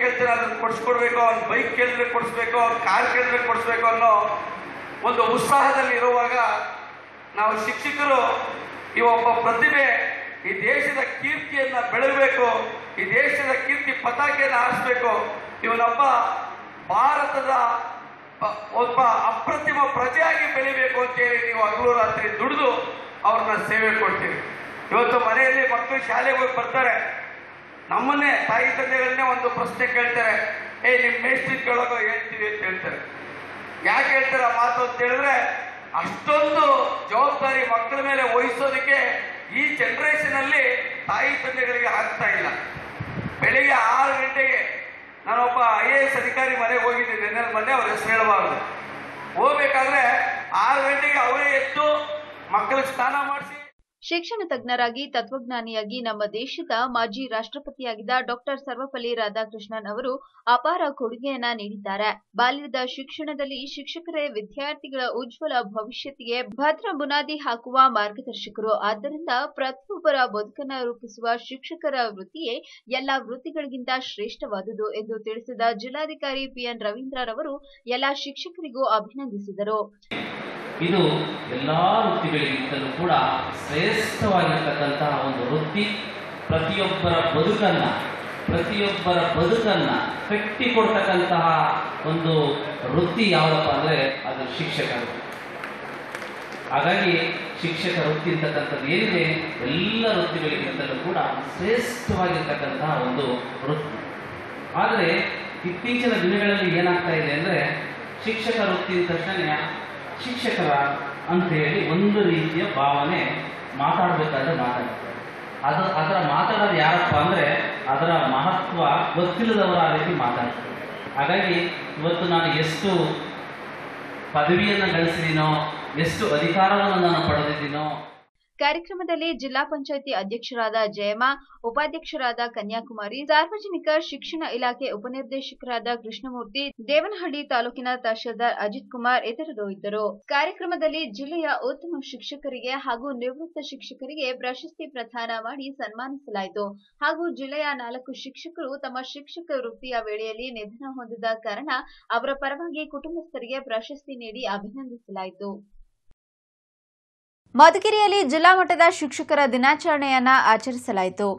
ಅನ್ನೋ ಒಂದು ಉತ್ಸಾಹದಲ್ಲಿ ಇರುವಾಗ ನಾವು ಶಿಕ್ಷಕರು ಈ ಒಬ್ಬ ಪ್ರತಿಭೆ ಈ ದೇಶದ ಕೀರ್ತಿಯನ್ನ ಬೆಳಗಬೇಕು, ಈ ದೇಶದ ಕೀರ್ತಿ ಪತಾಕೆಯನ್ನು ಹಾರಿಸಬೇಕು, ಇವನೊಬ್ಬ ಭಾರತದ ಒಬ್ಬ ಅಪ್ರತಿಮ ಪ್ರಜೆಯಾಗಿ ಬೆಳಿಬೇಕು ಅಂತೇಳಿ ನೀವು ಹಗಲು ರಾತ್ರಿ ದುಡಿದು ಅವ್ರನ್ನ ಸೇವೆ ಕೊಡ್ತೀರಿ. ಇವತ್ತು ಮನೆಯಲ್ಲಿ ಮಕ್ಕಳು ಶಾಲೆಗೆ ಹೋಗಿ ಬರ್ತಾರೆ, ನಮ್ಮನ್ನೇ ತಾಯಿ ತಂದೆಗಳನ್ನೇ ಒಂದು ಪ್ರಶ್ನೆ ಕೇಳ್ತಾರೆ, ನಿಮ್ಮ ಮೇಸ್ಟ್ರಿ ಕೇಳೋಕೆ ಹೇಳ್ತೀವಿ ಅಂತ ಹೇಳ್ತಾರೆ. ಯಾಕೆ ಹೇಳ್ತಾರೆ ಆ ಮಾತು ಅಂತ ಹೇಳಿದ್ರೆ, ಅಷ್ಟೊಂದು ಜವಾಬ್ದಾರಿ ಮಕ್ಕಳ ಮೇಲೆ ವಹಿಸೋದಕ್ಕೆ ಈ ಜನರೇಷನ್ ಅಲ್ಲಿ ತಾಯಿ ತಂದೆಗಳಿಗೆ ಆಗ್ತಾ ಇಲ್ಲ. ಬೆಳಿಗ್ಗೆ 6 ಗಂಟೆಗೆ ನಾನೊಬ್ಬ IAS ಅಧಿಕಾರಿ ಮನೆಗೆ ಹೋಗಿದ್ದೀನಿ, ಮೊನ್ನೆ ಅವ್ರ ಹೆಸರು ಹೇಳಬಾರದು. ಹೋಗ್ಬೇಕಾದ್ರೆ 6 ಗಂಟೆಗೆ ಅವರೇ ಎದ್ದು ಮಕ್ಕಳಿಗೆ ಸ್ನಾನ ಮಾಡಿಸಿ ಶಿಕ್ಷಣ ತಜ್ಞರಾಗಿ ತತ್ವಜ್ಞಾನಿಯಾಗಿ ನಮ್ಮ ದೇಶದ ಮಾಜಿ ರಾಷ್ಟ್ರಪತಿಯಾಗಿದ್ದ ಡಾಕ್ಟರ್ ಸರ್ವಪಲ್ಲಿ ರಾಧಾಕೃಷ್ಣನ್ ಅವರು ಅಪಾರ ಕೊಡುಗೆಯನ್ನ ನೀಡಿದ್ದಾರೆ. ಬಾಲ್ಯದ ಶಿಕ್ಷಣದಲ್ಲಿ ಶಿಕ್ಷಕರೇ ವಿದ್ಯಾರ್ಥಿಗಳ ಉಜ್ವಲ ಭವಿಷ್ಯತ್ತಿಗೆ ಭದ್ರ ಬುನಾದಿ ಹಾಕುವ ಮಾರ್ಗದರ್ಶಕರು. ಆದ್ದರಿಂದ ಪ್ರತಿಯೊಬ್ಬರ ಬದುಕನ್ನ ರೂಪಿಸುವ ಶಿಕ್ಷಕರ ವೃತ್ತಿಯೇ ಎಲ್ಲಾ ವೃತ್ತಿಗಳಿಗಿಂತ ಶ್ರೇಷ್ಠವಾದುದು ಎಂದು ತಿಳಿಸಿದ ಜಿಲ್ಲಾಧಿಕಾರಿ PN ರವೀಂದ್ರರವರು ಎಲ್ಲಾ ಶಿಕ್ಷಕರಿಗೂ ಅಭಿನಂದಿಸಿದರು. ಇದು ಎಲ್ಲ ವೃತ್ತಿಗಳಿಗಿಂತಲೂ ಕೂಡ ಶ್ರೇಷ್ಠವಾಗಿರ್ತಕ್ಕಂತಹ ಒಂದು ವೃತ್ತಿ. ಪ್ರತಿಯೊಬ್ಬರ ಬದುಕನ್ನ ಕಟ್ಟಿಕೊಡ್ತಕ್ಕಂತಹ ಒಂದು ವೃತ್ತಿ ಯಾವುದಪ್ಪ ಅಂದರೆ ಅದು ಶಿಕ್ಷಕ ವೃತ್ತಿ. ಹಾಗಾಗಿ ಶಿಕ್ಷಕ ವೃತ್ತಿ ಅಂತಕ್ಕಂಥದ್ದು ಏನಿದೆ ಎಲ್ಲ ವೃತ್ತಿಗಳಿಗಿಂತಲೂ ಕೂಡ ಶ್ರೇಷ್ಠವಾಗಿರ್ತಕ್ಕಂತಹ ಒಂದು ವೃತ್ತಿ. ಆದರೆ ಇತ್ತೀಚಿನ ದಿನಗಳಲ್ಲಿ ಏನಾಗ್ತಾ ಇದೆ ಅಂದರೆ ಶಿಕ್ಷಕ ವೃತ್ತಿ ಅಂದ ತಕ್ಷಣ ಶಿಕ್ಷಕರ ಅಂತ ಹೇಳಿ ಒಂದು ರೀತಿಯ ಭಾವನೆ ಮಾತಾಡಬೇಕಾದ್ರೆ ಮಾತಾಡ್ತಾರೆ. ಅದರ ಮಾತಾಡೋದು ಯಾರಪ್ಪ ಅಂದರೆ ಅದರ ಮಹತ್ವ ಗೊತ್ತಿಲ್ಲದವರ ಆ ರೀತಿ ಮಾತಾಡ್ತಾರೆ. ಹಾಗಾಗಿ ಇವತ್ತು ನಾನು ಎಷ್ಟು ಪದವಿಯನ್ನು ಗಳಿಸಿದ್ದೀನೋ, ಎಷ್ಟು ಅಧಿಕಾರವನ್ನು ನಾನು ಪಡೆದಿದ್ದೀನೋ. ಕಾರ್ಯಕ್ರಮದಲ್ಲಿ ಜಿಲ್ಲಾ ಪಂಚಾಯಿತಿ ಅಧ್ಯಕ್ಷರಾದ ಜಯಮ್ಮ, ಉಪಾಧ್ಯಕ್ಷರಾದ ಕನ್ಯಾಕುಮಾರಿ, ಸಾರ್ವಜನಿಕ ಶಿಕ್ಷಣ ಇಲಾಖೆ ಉಪನಿರ್ದೇಶಕರಾದ ಕೃಷ್ಣಮೂರ್ತಿ, ದೇವನಹಳ್ಳಿ ತಾಲೂಕಿನ ತಹಶೀಲ್ದಾರ್ ಅಜಿತ್ ಕುಮಾರ್ ಇತರರು ಇದ್ದರು. ಕಾರ್ಯಕ್ರಮದಲ್ಲಿ ಜಿಲ್ಲೆಯ ಉತ್ತಮ ಶಿಕ್ಷಕರಿಗೆ ಹಾಗೂ ನಿವೃತ್ತ ಶಿಕ್ಷಕರಿಗೆ ಪ್ರಶಸ್ತಿ ಪ್ರದಾನ ಮಾಡಿ ಸನ್ಮಾನಿಸಲಾಯಿತು. ಹಾಗೂ ಜಿಲ್ಲೆಯ 4 ಶಿಕ್ಷಕರು ತಮ್ಮ ಶಿಕ್ಷಕ ವೃತ್ತಿಯ ವೇಳೆಯಲ್ಲಿ ನಿಧನ ಹೊಂದಿದ ಕಾರಣ ಅವರ ಪರವಾಗಿ ಕುಟುಂಬಸ್ಥರಿಗೆ ಪ್ರಶಸ್ತಿ ನೀಡಿ ಅಭಿನಂದಿಸಲಾಯಿತು. ಮಧುಗಿರಿಯಲ್ಲಿ ಜಿಲ್ಲಾ ಮಟ್ಟದ ಶಿಕ್ಷಕರ ದಿನಾಚರಣೆಯನ್ನ ಆಚರಿಸಲಾಯಿತು.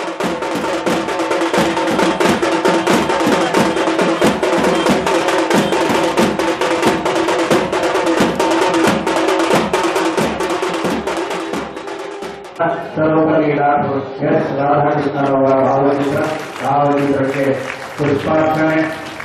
ಸರ್ವಪಲ್ಲಿ ರಾಧಾಕೃಷ್ಣರವರ ಭಾವಚಿತ್ರಕ್ಕೆ ಪುಷ್ಪಾರ್ಪಣೆ.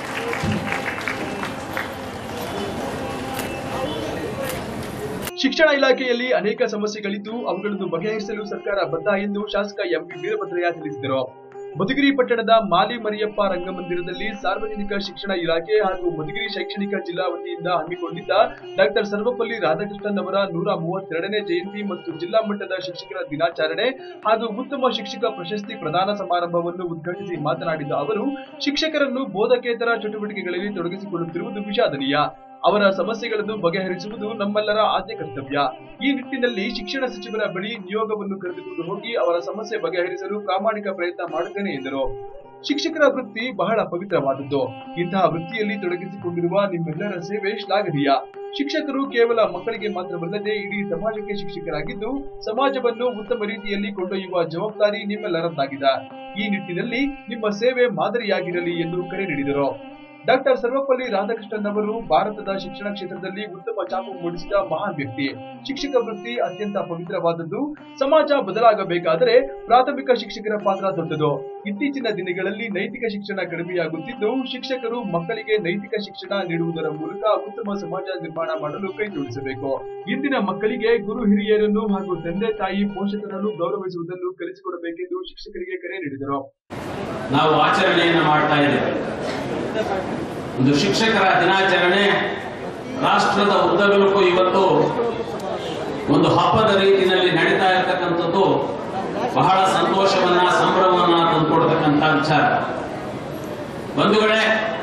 ಶಿಕ್ಷಣ ಇಲಾಖೆಯಲ್ಲಿ ಅನೇಕ ಸಮಸ್ಯೆಗಳಿದ್ದು ಅವುಗಳನ್ನು ಬಗೆಹರಿಸಲು ಸರ್ಕಾರ ಬದ್ಧ ಎಂದು ಶಾಸಕ ಎಂಪಿ ವೀರಭದ್ರಯ್ಯ ತಿಳಿಸಿದರು. ಮಧುಗಿರಿ ಪಟ್ಟಣದ ಮಾಲಿ ಮರಿಯಪ್ಪ ರಂಗಮಂದಿರದಲ್ಲಿ ಸಾರ್ವಜನಿಕ ಶಿಕ್ಷಣ ಇಲಾಖೆ ಹಾಗೂ ಮಧುಗಿರಿ ಶೈಕ್ಷಣಿಕ ಜಿಲ್ಲಾ ವತಿಯಿಂದ ಹಮ್ಮಿಕೊಂಡಿದ್ದ ಡಾಕ್ಟರ್ ಸರ್ವಪಲ್ಲಿ ರಾಧಾಕೃಷ್ಣನ್ ಅವರ 132ನೇ ಜಯಂತಿ ಮತ್ತು ಜಿಲ್ಲಾ ಮಟ್ಟದ ಶಿಕ್ಷಕರ ದಿನಾಚರಣೆ ಹಾಗೂ ಉತ್ತಮ ಶಿಕ್ಷಕ ಪ್ರಶಸ್ತಿ ಪ್ರದಾನ ಸಮಾರಂಭವನ್ನು ಉದ್ಘಾಟಿಸಿ ಮಾತನಾಡಿದ ಅವರು, ಶಿಕ್ಷಕರನ್ನು ಬೋಧಕೇತರ ಚಟುವಟಿಕೆಗಳಲ್ಲಿ ತೊಡಗಿಸಿಕೊಳ್ಳುತ್ತಿರುವುದು ವಿಷಾದನೀಯ. ಅವರ ಸಮಸ್ಯೆಗಳನ್ನು ಬಗೆಹರಿಸುವುದು ನಮ್ಮೆಲ್ಲರ ಆದ್ಯ ಕರ್ತವ್ಯ. ಈ ನಿಟ್ಟಿನಲ್ಲಿ ಶಿಕ್ಷಣ ಸಚಿವರ ಬಳಿ ನಿಯೋಗವನ್ನು ಕರೆದುಕೊಂಡು ಹೋಗಿ ಅವರ ಸಮಸ್ಯೆ ಬಗೆಹರಿಸಲು ಪ್ರಾಮಾಣಿಕ ಪ್ರಯತ್ನ ಮಾಡುತ್ತೇನೆ ಎಂದರು. ಶಿಕ್ಷಕರ ವೃತ್ತಿ ಬಹಳ ಪವಿತ್ರವಾದದ್ದು. ಇಂತಹ ವೃತ್ತಿಯಲ್ಲಿ ತೊಡಗಿಸಿಕೊಂಡಿರುವ ನಿಮ್ಮೆಲ್ಲರ ಸೇವೆ ಶ್ಲಾಘನೀಯ. ಶಿಕ್ಷಕರು ಕೇವಲ ಮಕ್ಕಳಿಗೆ ಮಾತ್ರವಲ್ಲದೆ ಇಡೀ ಸಮಾಜಕ್ಕೆ ಶಿಕ್ಷಕರಾಗಿದ್ದು ಸಮಾಜವನ್ನು ಉತ್ತಮ ರೀತಿಯಲ್ಲಿ ಕೊಂಡೊಯ್ಯುವ ಜವಾಬ್ದಾರಿ ನಿಮ್ಮೆಲ್ಲರದ್ದಾಗಿದೆ. ಈ ನಿಟ್ಟಿನಲ್ಲಿ ನಿಮ್ಮ ಸೇವೆ ಮಾದರಿಯಾಗಿರಲಿ ಎಂದು ಕರೆ ನೀಡಿದರು. ಡಾಕ್ಟರ್ ಸರ್ವಪಲ್ಲಿ ರಾಧಾಕೃಷ್ಣನ್ ಅವರು ಭಾರತದ ಶಿಕ್ಷಣ ಕ್ಷೇತ್ರದಲ್ಲಿ ಉತ್ತಮ ಛಾಪು ಮೂಡಿಸಿದ ಮಹಾನ್ ವ್ಯಕ್ತಿ. ಶಿಕ್ಷಕ ವೃತ್ತಿ ಅತ್ಯಂತ ಪವಿತ್ರವಾದದ್ದು. ಸಮಾಜ ಬದಲಾಗಬೇಕಾದರೆ ಪ್ರಾಥಮಿಕ ಶಿಕ್ಷಕರ ಪಾತ್ರ ದೊಡ್ಡದು. ಇತ್ತೀಚಿನ ದಿನಗಳಲ್ಲಿ ನೈತಿಕ ಶಿಕ್ಷಣ ಕಡಿಮೆಯಾಗುತ್ತಿದ್ದು, ಶಿಕ್ಷಕರು ಮಕ್ಕಳಿಗೆ ನೈತಿಕ ಶಿಕ್ಷಣ ನೀಡುವುದರ ಮೂಲಕ ಉತ್ತಮ ಸಮಾಜ ನಿರ್ಮಾಣ ಮಾಡಲು ಕೈ ಜೋಡಿಸಬೇಕು. ಇಂದಿನ ಮಕ್ಕಳಿಗೆ ಗುರು ಹಿರಿಯರನ್ನು ಹಾಗೂ ತಂದೆ ತಾಯಿ ಪೋಷಕರನ್ನು ಗೌರವಿಸುವುದನ್ನು ಕಲಿಸಿಕೊಡಬೇಕೆಂದು ಶಿಕ್ಷಕರಿಗೆ ಕರೆ ನೀಡಿದರು. ನಾವು ಆಚರಣೆಯನ್ನು ಮಾಡ್ತಾ ಇದ್ದೇವೆ. ಒಂದು ಶಿಕ್ಷಕರ ದಿನಾಚರಣೆ ರಾಷ್ಟ್ರದ ಉದ್ದಗಲಕ್ಕೂ ಇವತ್ತು ಒಂದು ಹಬ್ಬದ ರೀತಿಯಲ್ಲಿ ನಡೀತಾ ಇರತಕ್ಕಂಥದ್ದು ಬಹಳ ಸಂತೋಷವನ್ನ, ಸಂಭ್ರಮವನ್ನ ತಂದುಕೊಡ್ತಕ್ಕಂಥ ವಿಚಾರ. ಬಂಧುಗಳೇ,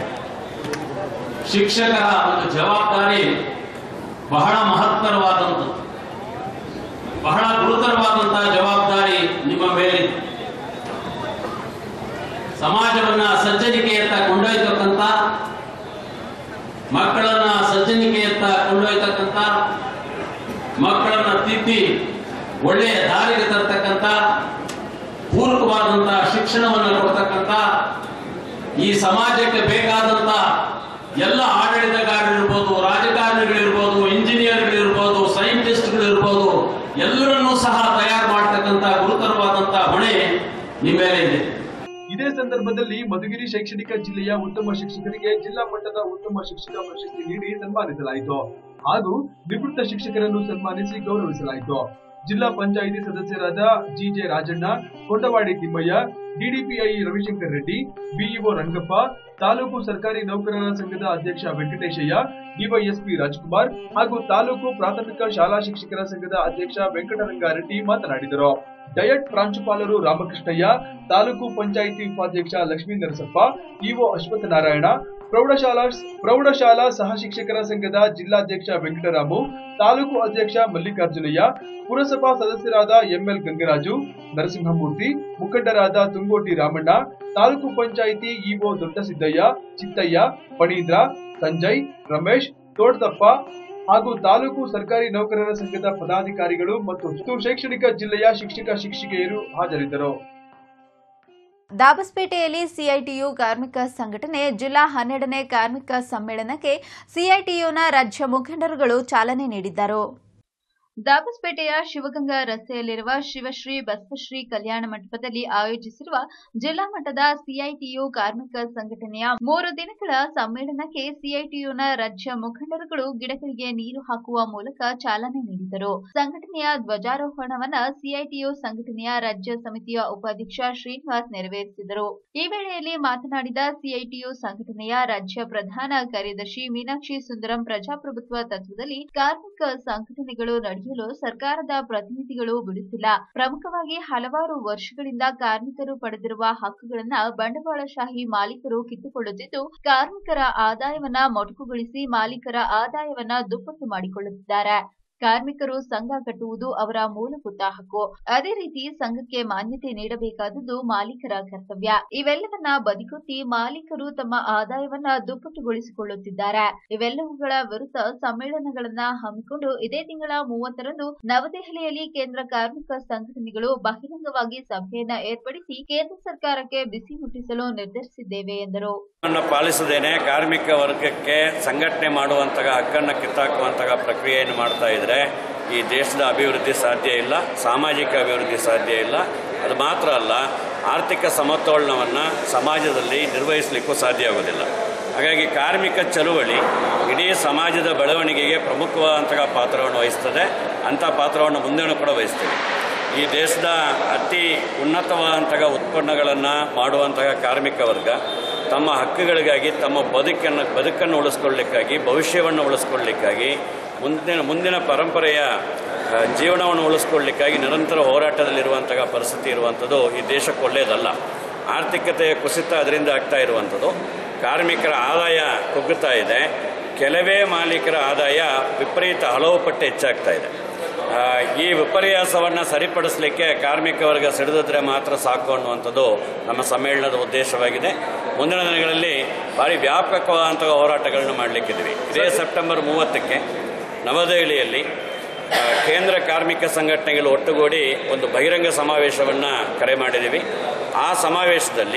ಶಿಕ್ಷಕರ ಒಂದು ಜವಾಬ್ದಾರಿ ಬಹಳ ಮಹತ್ತರವಾದಂಥದ್ದು, ಬಹಳ ಗುರುತರವಾದಂತಹ ಜವಾಬ್ದಾರಿ ನಿಮ್ಮ ಮೇಲಿದೆ. ಸಮಾಜವನ್ನ ಸಜ್ಜನಿಕೆಯತ್ತ ಕೊಂಡೊಯ್ತಕ್ಕಂಥ, ಮಕ್ಕಳನ್ನ ಸಜ್ಜನಿಕೆಯತ್ತ ಕೊಂಡೊಯ್ತಕ್ಕಂಥ, ಮಕ್ಕಳನ್ನ ತಿದ್ದಿ ಒಳ್ಳೆಯ ದಾರಿಗೆ ತರ್ತಕ್ಕಂಥ, ಪೂರಕವಾದಂತಹ ಶಿಕ್ಷಣವನ್ನು ಕೊಡ್ತಕ್ಕಂಥ, ಈ ಸಮಾಜಕ್ಕೆ ಬೇಕಾದಂತ ಎಲ್ಲ ಆಡಳಿತಗಾರರಿರ್ಬೋದು, ರಾಜಕಾರಣಿಗಳಿರ್ಬೋದು, ಇಂಜಿನಿಯರ್ಗಳಿರ್ಬೋದು, ಸೈಂಟಿಸ್ಟ್ಗಳಿರ್ಬೋದು, ಎಲ್ಲರನ್ನೂ ಸಹ ತಯಾರು ಮಾಡತಕ್ಕಂಥ ಗುರುತರವಾದಂತಹ ಹೊಣೆ ನಿಮ್ಮ ಮೇಲೆ ಇದೆ. ಇದೇ ಸಂದರ್ಭದಲ್ಲಿ ಮಧುಗಿರಿ ಶೈಕ್ಷಣಿಕ ಜಿಲ್ಲೆಯ ಉತ್ತಮ ಶಿಕ್ಷಕರಿಗೆ ಜಿಲ್ಲಾ ಮಟ್ಟದ ಉತ್ತಮ ಶಿಕ್ಷಕ ಪ್ರಶಸ್ತಿ ನೀಡಿ ಸನ್ಮಾನಿಸಲಾಯಿತು ಹಾಗೂ ನಿವೃತ್ತ ಶಿಕ್ಷಕರನ್ನು ಸನ್ಮಾನಿಸಿ ಗೌರವಿಸಲಾಯಿತು. ಜಿಲ್ಲಾ ಪಂಚಾಯಿತಿ ಸದಸ್ಯರಾದ G J Rajanna, Kondavadi Thimmaiah, DDPI Ravishankar Reddy, BEO Rangappa, taluk ಸರ್ಕಾರಿ ನೌಕರರ ಸಂಘದ ಅಧ್ಯಕ್ಷ ವೆಂಕಟೇಶಯ್ಯ, ಡಿವೈಎಸ್ಪಿ ರಾಜ್ಕುಮಾರ್ ಹಾಗೂ ತಾಲೂಕು ಪ್ರಾಥಮಿಕ ಶಾಲಾ ಶಿಕ್ಷಕರ ಸಂಘದ ಅಧ್ಯಕ್ಷ ವೆಂಕಟರಂಗಾರೆಡ್ಡಿ ಮಾತನಾಡಿದರು. ಡಯಟ್ ಪ್ರಾಂಶುಪಾಲರು ರಾಮಕೃಷ್ಣಯ್ಯ, ತಾಲೂಕು ಪಂಚಾಯಿತಿ ಉಪಾಧ್ಯಕ್ಷ ಲಕ್ಷ್ಮೀ ನರಸಪ್ಪ, ಇಒ ಅಶ್ವತ್ಥನಾರಾಯಣ, ಪ್ರೌಢಶಾಲಾ ಸಹ ಶಿಕ್ಷಕರ ಸಂಘದ ಜಿಲ್ಲಾಧ್ಯಕ್ಷ ವೆಂಕಟರಾಮು, ತಾಲೂಕು ಅಧ್ಯಕ್ಷ ಮಲ್ಲಿಕಾರ್ಜುನಯ್ಯ, ಪುರಸಭಾ ಸದಸ್ಯರಾದ ಎಂಎಲ್ ಗಂಗರಾಜು, ನರಸಿಂಹಮೂರ್ತಿ, ಮುಖಂಡರಾದ ತುಂಗೋಟಿ ರಾಮಣ್ಣ, ತಾಲೂಕು ಪಂಚಾಯಿತಿ ಇಒ ದೊಡ್ಡಸಿದ್ದಯ್ಯ, ಚಿತ್ತಯ್ಯ, ಫಣೀಂದ್ರ, ಸಂಜಯ್, ರಮೇಶ್, ತೋಟದಪ್ಪ ಹಾಗೂ ತಾಲೂಕು ಸರ್ಕಾರಿ ನೌಕರರ ಸಂಘದ ಪದಾಧಿಕಾರಿಗಳು ಮತ್ತು ಶೈಕ್ಷಣಿಕ ಜಿಲ್ಲೆಯ ಶಿಕ್ಷಕಿಯರು ಹಾಜರಿದ್ದರು. ದಾಬಸ್ಪೇಟೆಯಲ್ಲಿ ಸಿಐಟಿಯು ಕಾರ್ಮಿಕ ಸಂಘಟನೆ ಜಿಲ್ಲಾ 12ನೇ ಕಾರ್ಮಿಕ ಸಮ್ಮೇಳನಕ್ಕೆ ಸಿಐಟಿಯುನ ರಾಜ್ಯ ಮುಖಂಡರುಗಳು ಚಾಲನೆ ನೀಡಿದ್ದರು. ದಾಬಸ್ಪೇಟೆಯ ಶಿವಗಂಗಾ ರಸ್ತೆಯಲ್ಲಿರುವ ಶಿವಶ್ರೀ ಬಸವಶ್ರೀ ಕಲ್ಯಾಣ ಮಂಟಪದಲ್ಲಿ ಆಯೋಜಿಸಿರುವ ಜಿಲ್ಲಾ ಮಟ್ಟದ ಸಿಐಟಿಯು ಕಾರ್ಮಿಕ ಸಂಘಟನೆಯ 3 ದಿನಗಳ ಸಮ್ಮೇಳನಕ್ಕೆ ಸಿಐಟಿಯುನ ರಾಜ್ಯ ಮುಖಂಡರುಗಳು ಗಿಡಗಳಿಗೆ ನೀರು ಹಾಕುವ ಮೂಲಕ ಚಾಲನೆ ನೀಡಿದರು. ಸಂಘಟನೆಯ ಧ್ವಜಾರೋಹಣವನ್ನ ಸಿಐಟಿಯು ಸಂಘಟನೆಯ ರಾಜ್ಯ ಸಮಿತಿಯ ಉಪಾಧ್ಯಕ್ಷ ಶ್ರೀನಿವಾಸ್ ನೆರವೇರಿಸಿದರು. ಈ ವೇಳೆಯಲ್ಲಿ ಮಾತನಾಡಿದ ಸಿಐಟಿಯು ಸಂಘಟನೆಯ ರಾಜ್ಯ ಪ್ರಧಾನ ಕಾರ್ಯದರ್ಶಿ ಮೀನಾಕ್ಷಿ ಸುಂದರಂ, ಪ್ರಜಾಪ್ರಭುತ್ವ ತತ್ವದಲ್ಲಿ ಕಾರ್ಮಿಕ ಸಂಘಟನೆಗಳು ಸರ್ಕಾರದ ಪ್ರತಿನಿಧಿಗಳು ಬಿಡುತ್ತಿಲ್ಲ. ಪ್ರಮುಖವಾಗಿ ಹಲವಾರು ವರ್ಷಗಳಿಂದ ಕಾರ್ಮಿಕರು ಪಡೆದಿರುವ ಹಕ್ಕುಗಳನ್ನ ಬಂಡವಾಳಶಾಹಿ ಮಾಲೀಕರು ಕಿತ್ತುಕೊಳ್ಳುತ್ತಿದ್ದು, ಕಾರ್ಮಿಕರ ಆದಾಯವನ್ನ ಮೊಟಕುಗೊಳಿಸಿ ಮಾಲೀಕರ ಆದಾಯವನ್ನ ದುಪ್ಪಟ್ಟು ಮಾಡಿಕೊಳ್ಳುತ್ತಿದ್ದಾರೆ. ಕಾರ್ಮಿಕರು ಸಂಘ ಕಟ್ಟುವುದು ಅವರ ಮೂಲಭೂತ ಹಕ್ಕು. ಅದೇ ರೀತಿ ಸಂಘಕ್ಕೆ ಮಾನ್ಯತೆ ನೀಡಬೇಕಾದುದು ಮಾಲೀಕರ ಕರ್ತವ್ಯ. ಇವೆಲ್ಲವನ್ನ ಬದಿಗೊತ್ತಿ ಮಾಲೀಕರು ತಮ್ಮ ಆದಾಯವನ್ನ ದುಪ್ಪಟ್ಟುಗೊಳಿಸಿಕೊಳ್ಳುತ್ತಿದ್ದಾರೆ. ಇವೆಲ್ಲವುಗಳ ವಿರುದ್ಧ ಸಮ್ಮೇಳನಗಳನ್ನ ಹಮ್ಮಿಕೊಂಡು ಇದೇ ತಿಂಗಳ 30ರಂದು ನವದೆಹಲಿಯಲ್ಲಿ ಕೇಂದ್ರ ಕಾರ್ಮಿಕ ಸಂಘಟನೆಗಳು ಬಹಿರಂಗವಾಗಿ ಸಭೆಯನ್ನ ಏರ್ಪಡಿಸಿ ಕೇಂದ್ರ ಸರ್ಕಾರಕ್ಕೆ ಬಿಸಿ ಮುಟ್ಟಿಸಲು ನಿರ್ಧರಿಸಿದ್ದೇವೆ ಎಂದರು. ಪಾಲಿಸದೇನೆ ಕಾರ್ಮಿಕ ವರ್ಗಕ್ಕೆ ಸಂಘಟನೆ ಮಾಡುವಂತಹ ಹಕ್ಕನ್ನು ಕಿತ್ತಾಕುವಂತಹ ಪ್ರಕ್ರಿಯೆಯನ್ನು ಮಾಡ್ತಾ ಇದ್ರೆ ಈ ದೇಶದ ಅಭಿವೃದ್ಧಿ ಸಾಧ್ಯ ಇಲ್ಲ, ಸಾಮಾಜಿಕ ಅಭಿವೃದ್ಧಿ ಸಾಧ್ಯ ಇಲ್ಲ. ಅದು ಮಾತ್ರ ಅಲ್ಲ, ಆರ್ಥಿಕ ಸಮತೋಲನವನ್ನು ಸಮಾಜದಲ್ಲಿ ನಿರ್ವಹಿಸಲಿಕ್ಕೂ ಸಾಧ್ಯ ಆಗೋದಿಲ್ಲ. ಹಾಗಾಗಿ ಕಾರ್ಮಿಕ ಚಳುವಳಿ ಇಡೀ ಸಮಾಜದ ಬೆಳವಣಿಗೆಗೆ ಪ್ರಮುಖವಾದಂತಹ ಪಾತ್ರವನ್ನು ವಹಿಸ್ತದೆ. ಅಂಥ ಪಾತ್ರವನ್ನು ಮುಂದೆನೂ ಕೂಡ ವಹಿಸ್ತೀವಿ. ಈ ದೇಶದ ಅತಿ ಉನ್ನತವಾದಂತಹ ಉತ್ಪನ್ನಗಳನ್ನು ಮಾಡುವಂತಹ ಕಾರ್ಮಿಕ ವರ್ಗ ತಮ್ಮ ಹಕ್ಕುಗಳಿಗಾಗಿ, ತಮ್ಮ ಬದುಕನ್ನು ಉಳಿಸ್ಕೊಳ್ಳಿಕ್ಕಾಗಿ, ಭವಿಷ್ಯವನ್ನು ಉಳಿಸ್ಕೊಳ್ಳಿಕ್ಕಾಗಿ, ಮುಂದಿನ ಪರಂಪರೆಯ ಜೀವನವನ್ನು ಉಳಿಸ್ಕೊಳ್ಳಿಕ್ಕಾಗಿ ನಿರಂತರ ಹೋರಾಟದಲ್ಲಿರುವಂತಹ ಪರಿಸ್ಥಿತಿ ಇರುವಂಥದ್ದು ಈ ದೇಶಕ್ಕೆ ಒಳ್ಳೆಯದಲ್ಲ. ಆರ್ಥಿಕತೆಯ ಕುಸಿತ ಅದರಿಂದ ಆಗ್ತಾ ಇರುವಂಥದ್ದು. ಕಾರ್ಮಿಕರ ಆದಾಯ ಕುಗ್ಗುತ್ತಾ ಇದೆ. ಕೆಲವೇ ಮಾಲೀಕರ ಆದಾಯ ವಿಪರೀತ ಹಲವು ಪಟ್ಟು ಹೆಚ್ಚಾಗ್ತಾ ಇದೆ. ಈ ವಿಪರ್ಯಾಸವನ್ನು ಸರಿಪಡಿಸಲಿಕ್ಕೆ ಕಾರ್ಮಿಕ ವರ್ಗ ಸಿಡಿದಿದ್ರೆ ಮಾತ್ರ ಸಾಕು ಅನ್ನುವಂಥದ್ದು ನಮ್ಮ ಸಮ್ಮೇಳನದ ಉದ್ದೇಶವಾಗಿದೆ. ಮುಂದಿನ ದಿನಗಳಲ್ಲಿ ಭಾರಿ ವ್ಯಾಪಕವಾದಂತಹ ಹೋರಾಟಗಳನ್ನು ಮಾಡಲಿಕ್ಕಿದ್ದೀವಿ. ಇದೇ ಸೆಪ್ಟೆಂಬರ್ 30ಕ್ಕೆ ನವದೆಹಲಿಯಲ್ಲಿ ಕೇಂದ್ರ ಕಾರ್ಮಿಕ ಸಂಘಟನೆಗಳು ಒಟ್ಟುಗೂಡಿ ಒಂದು ಬಹಿರಂಗ ಸಮಾವೇಶವನ್ನು ಕರೆ ಮಾಡಿದ್ದೀವಿ. ಆ ಸಮಾವೇಶದಲ್ಲಿ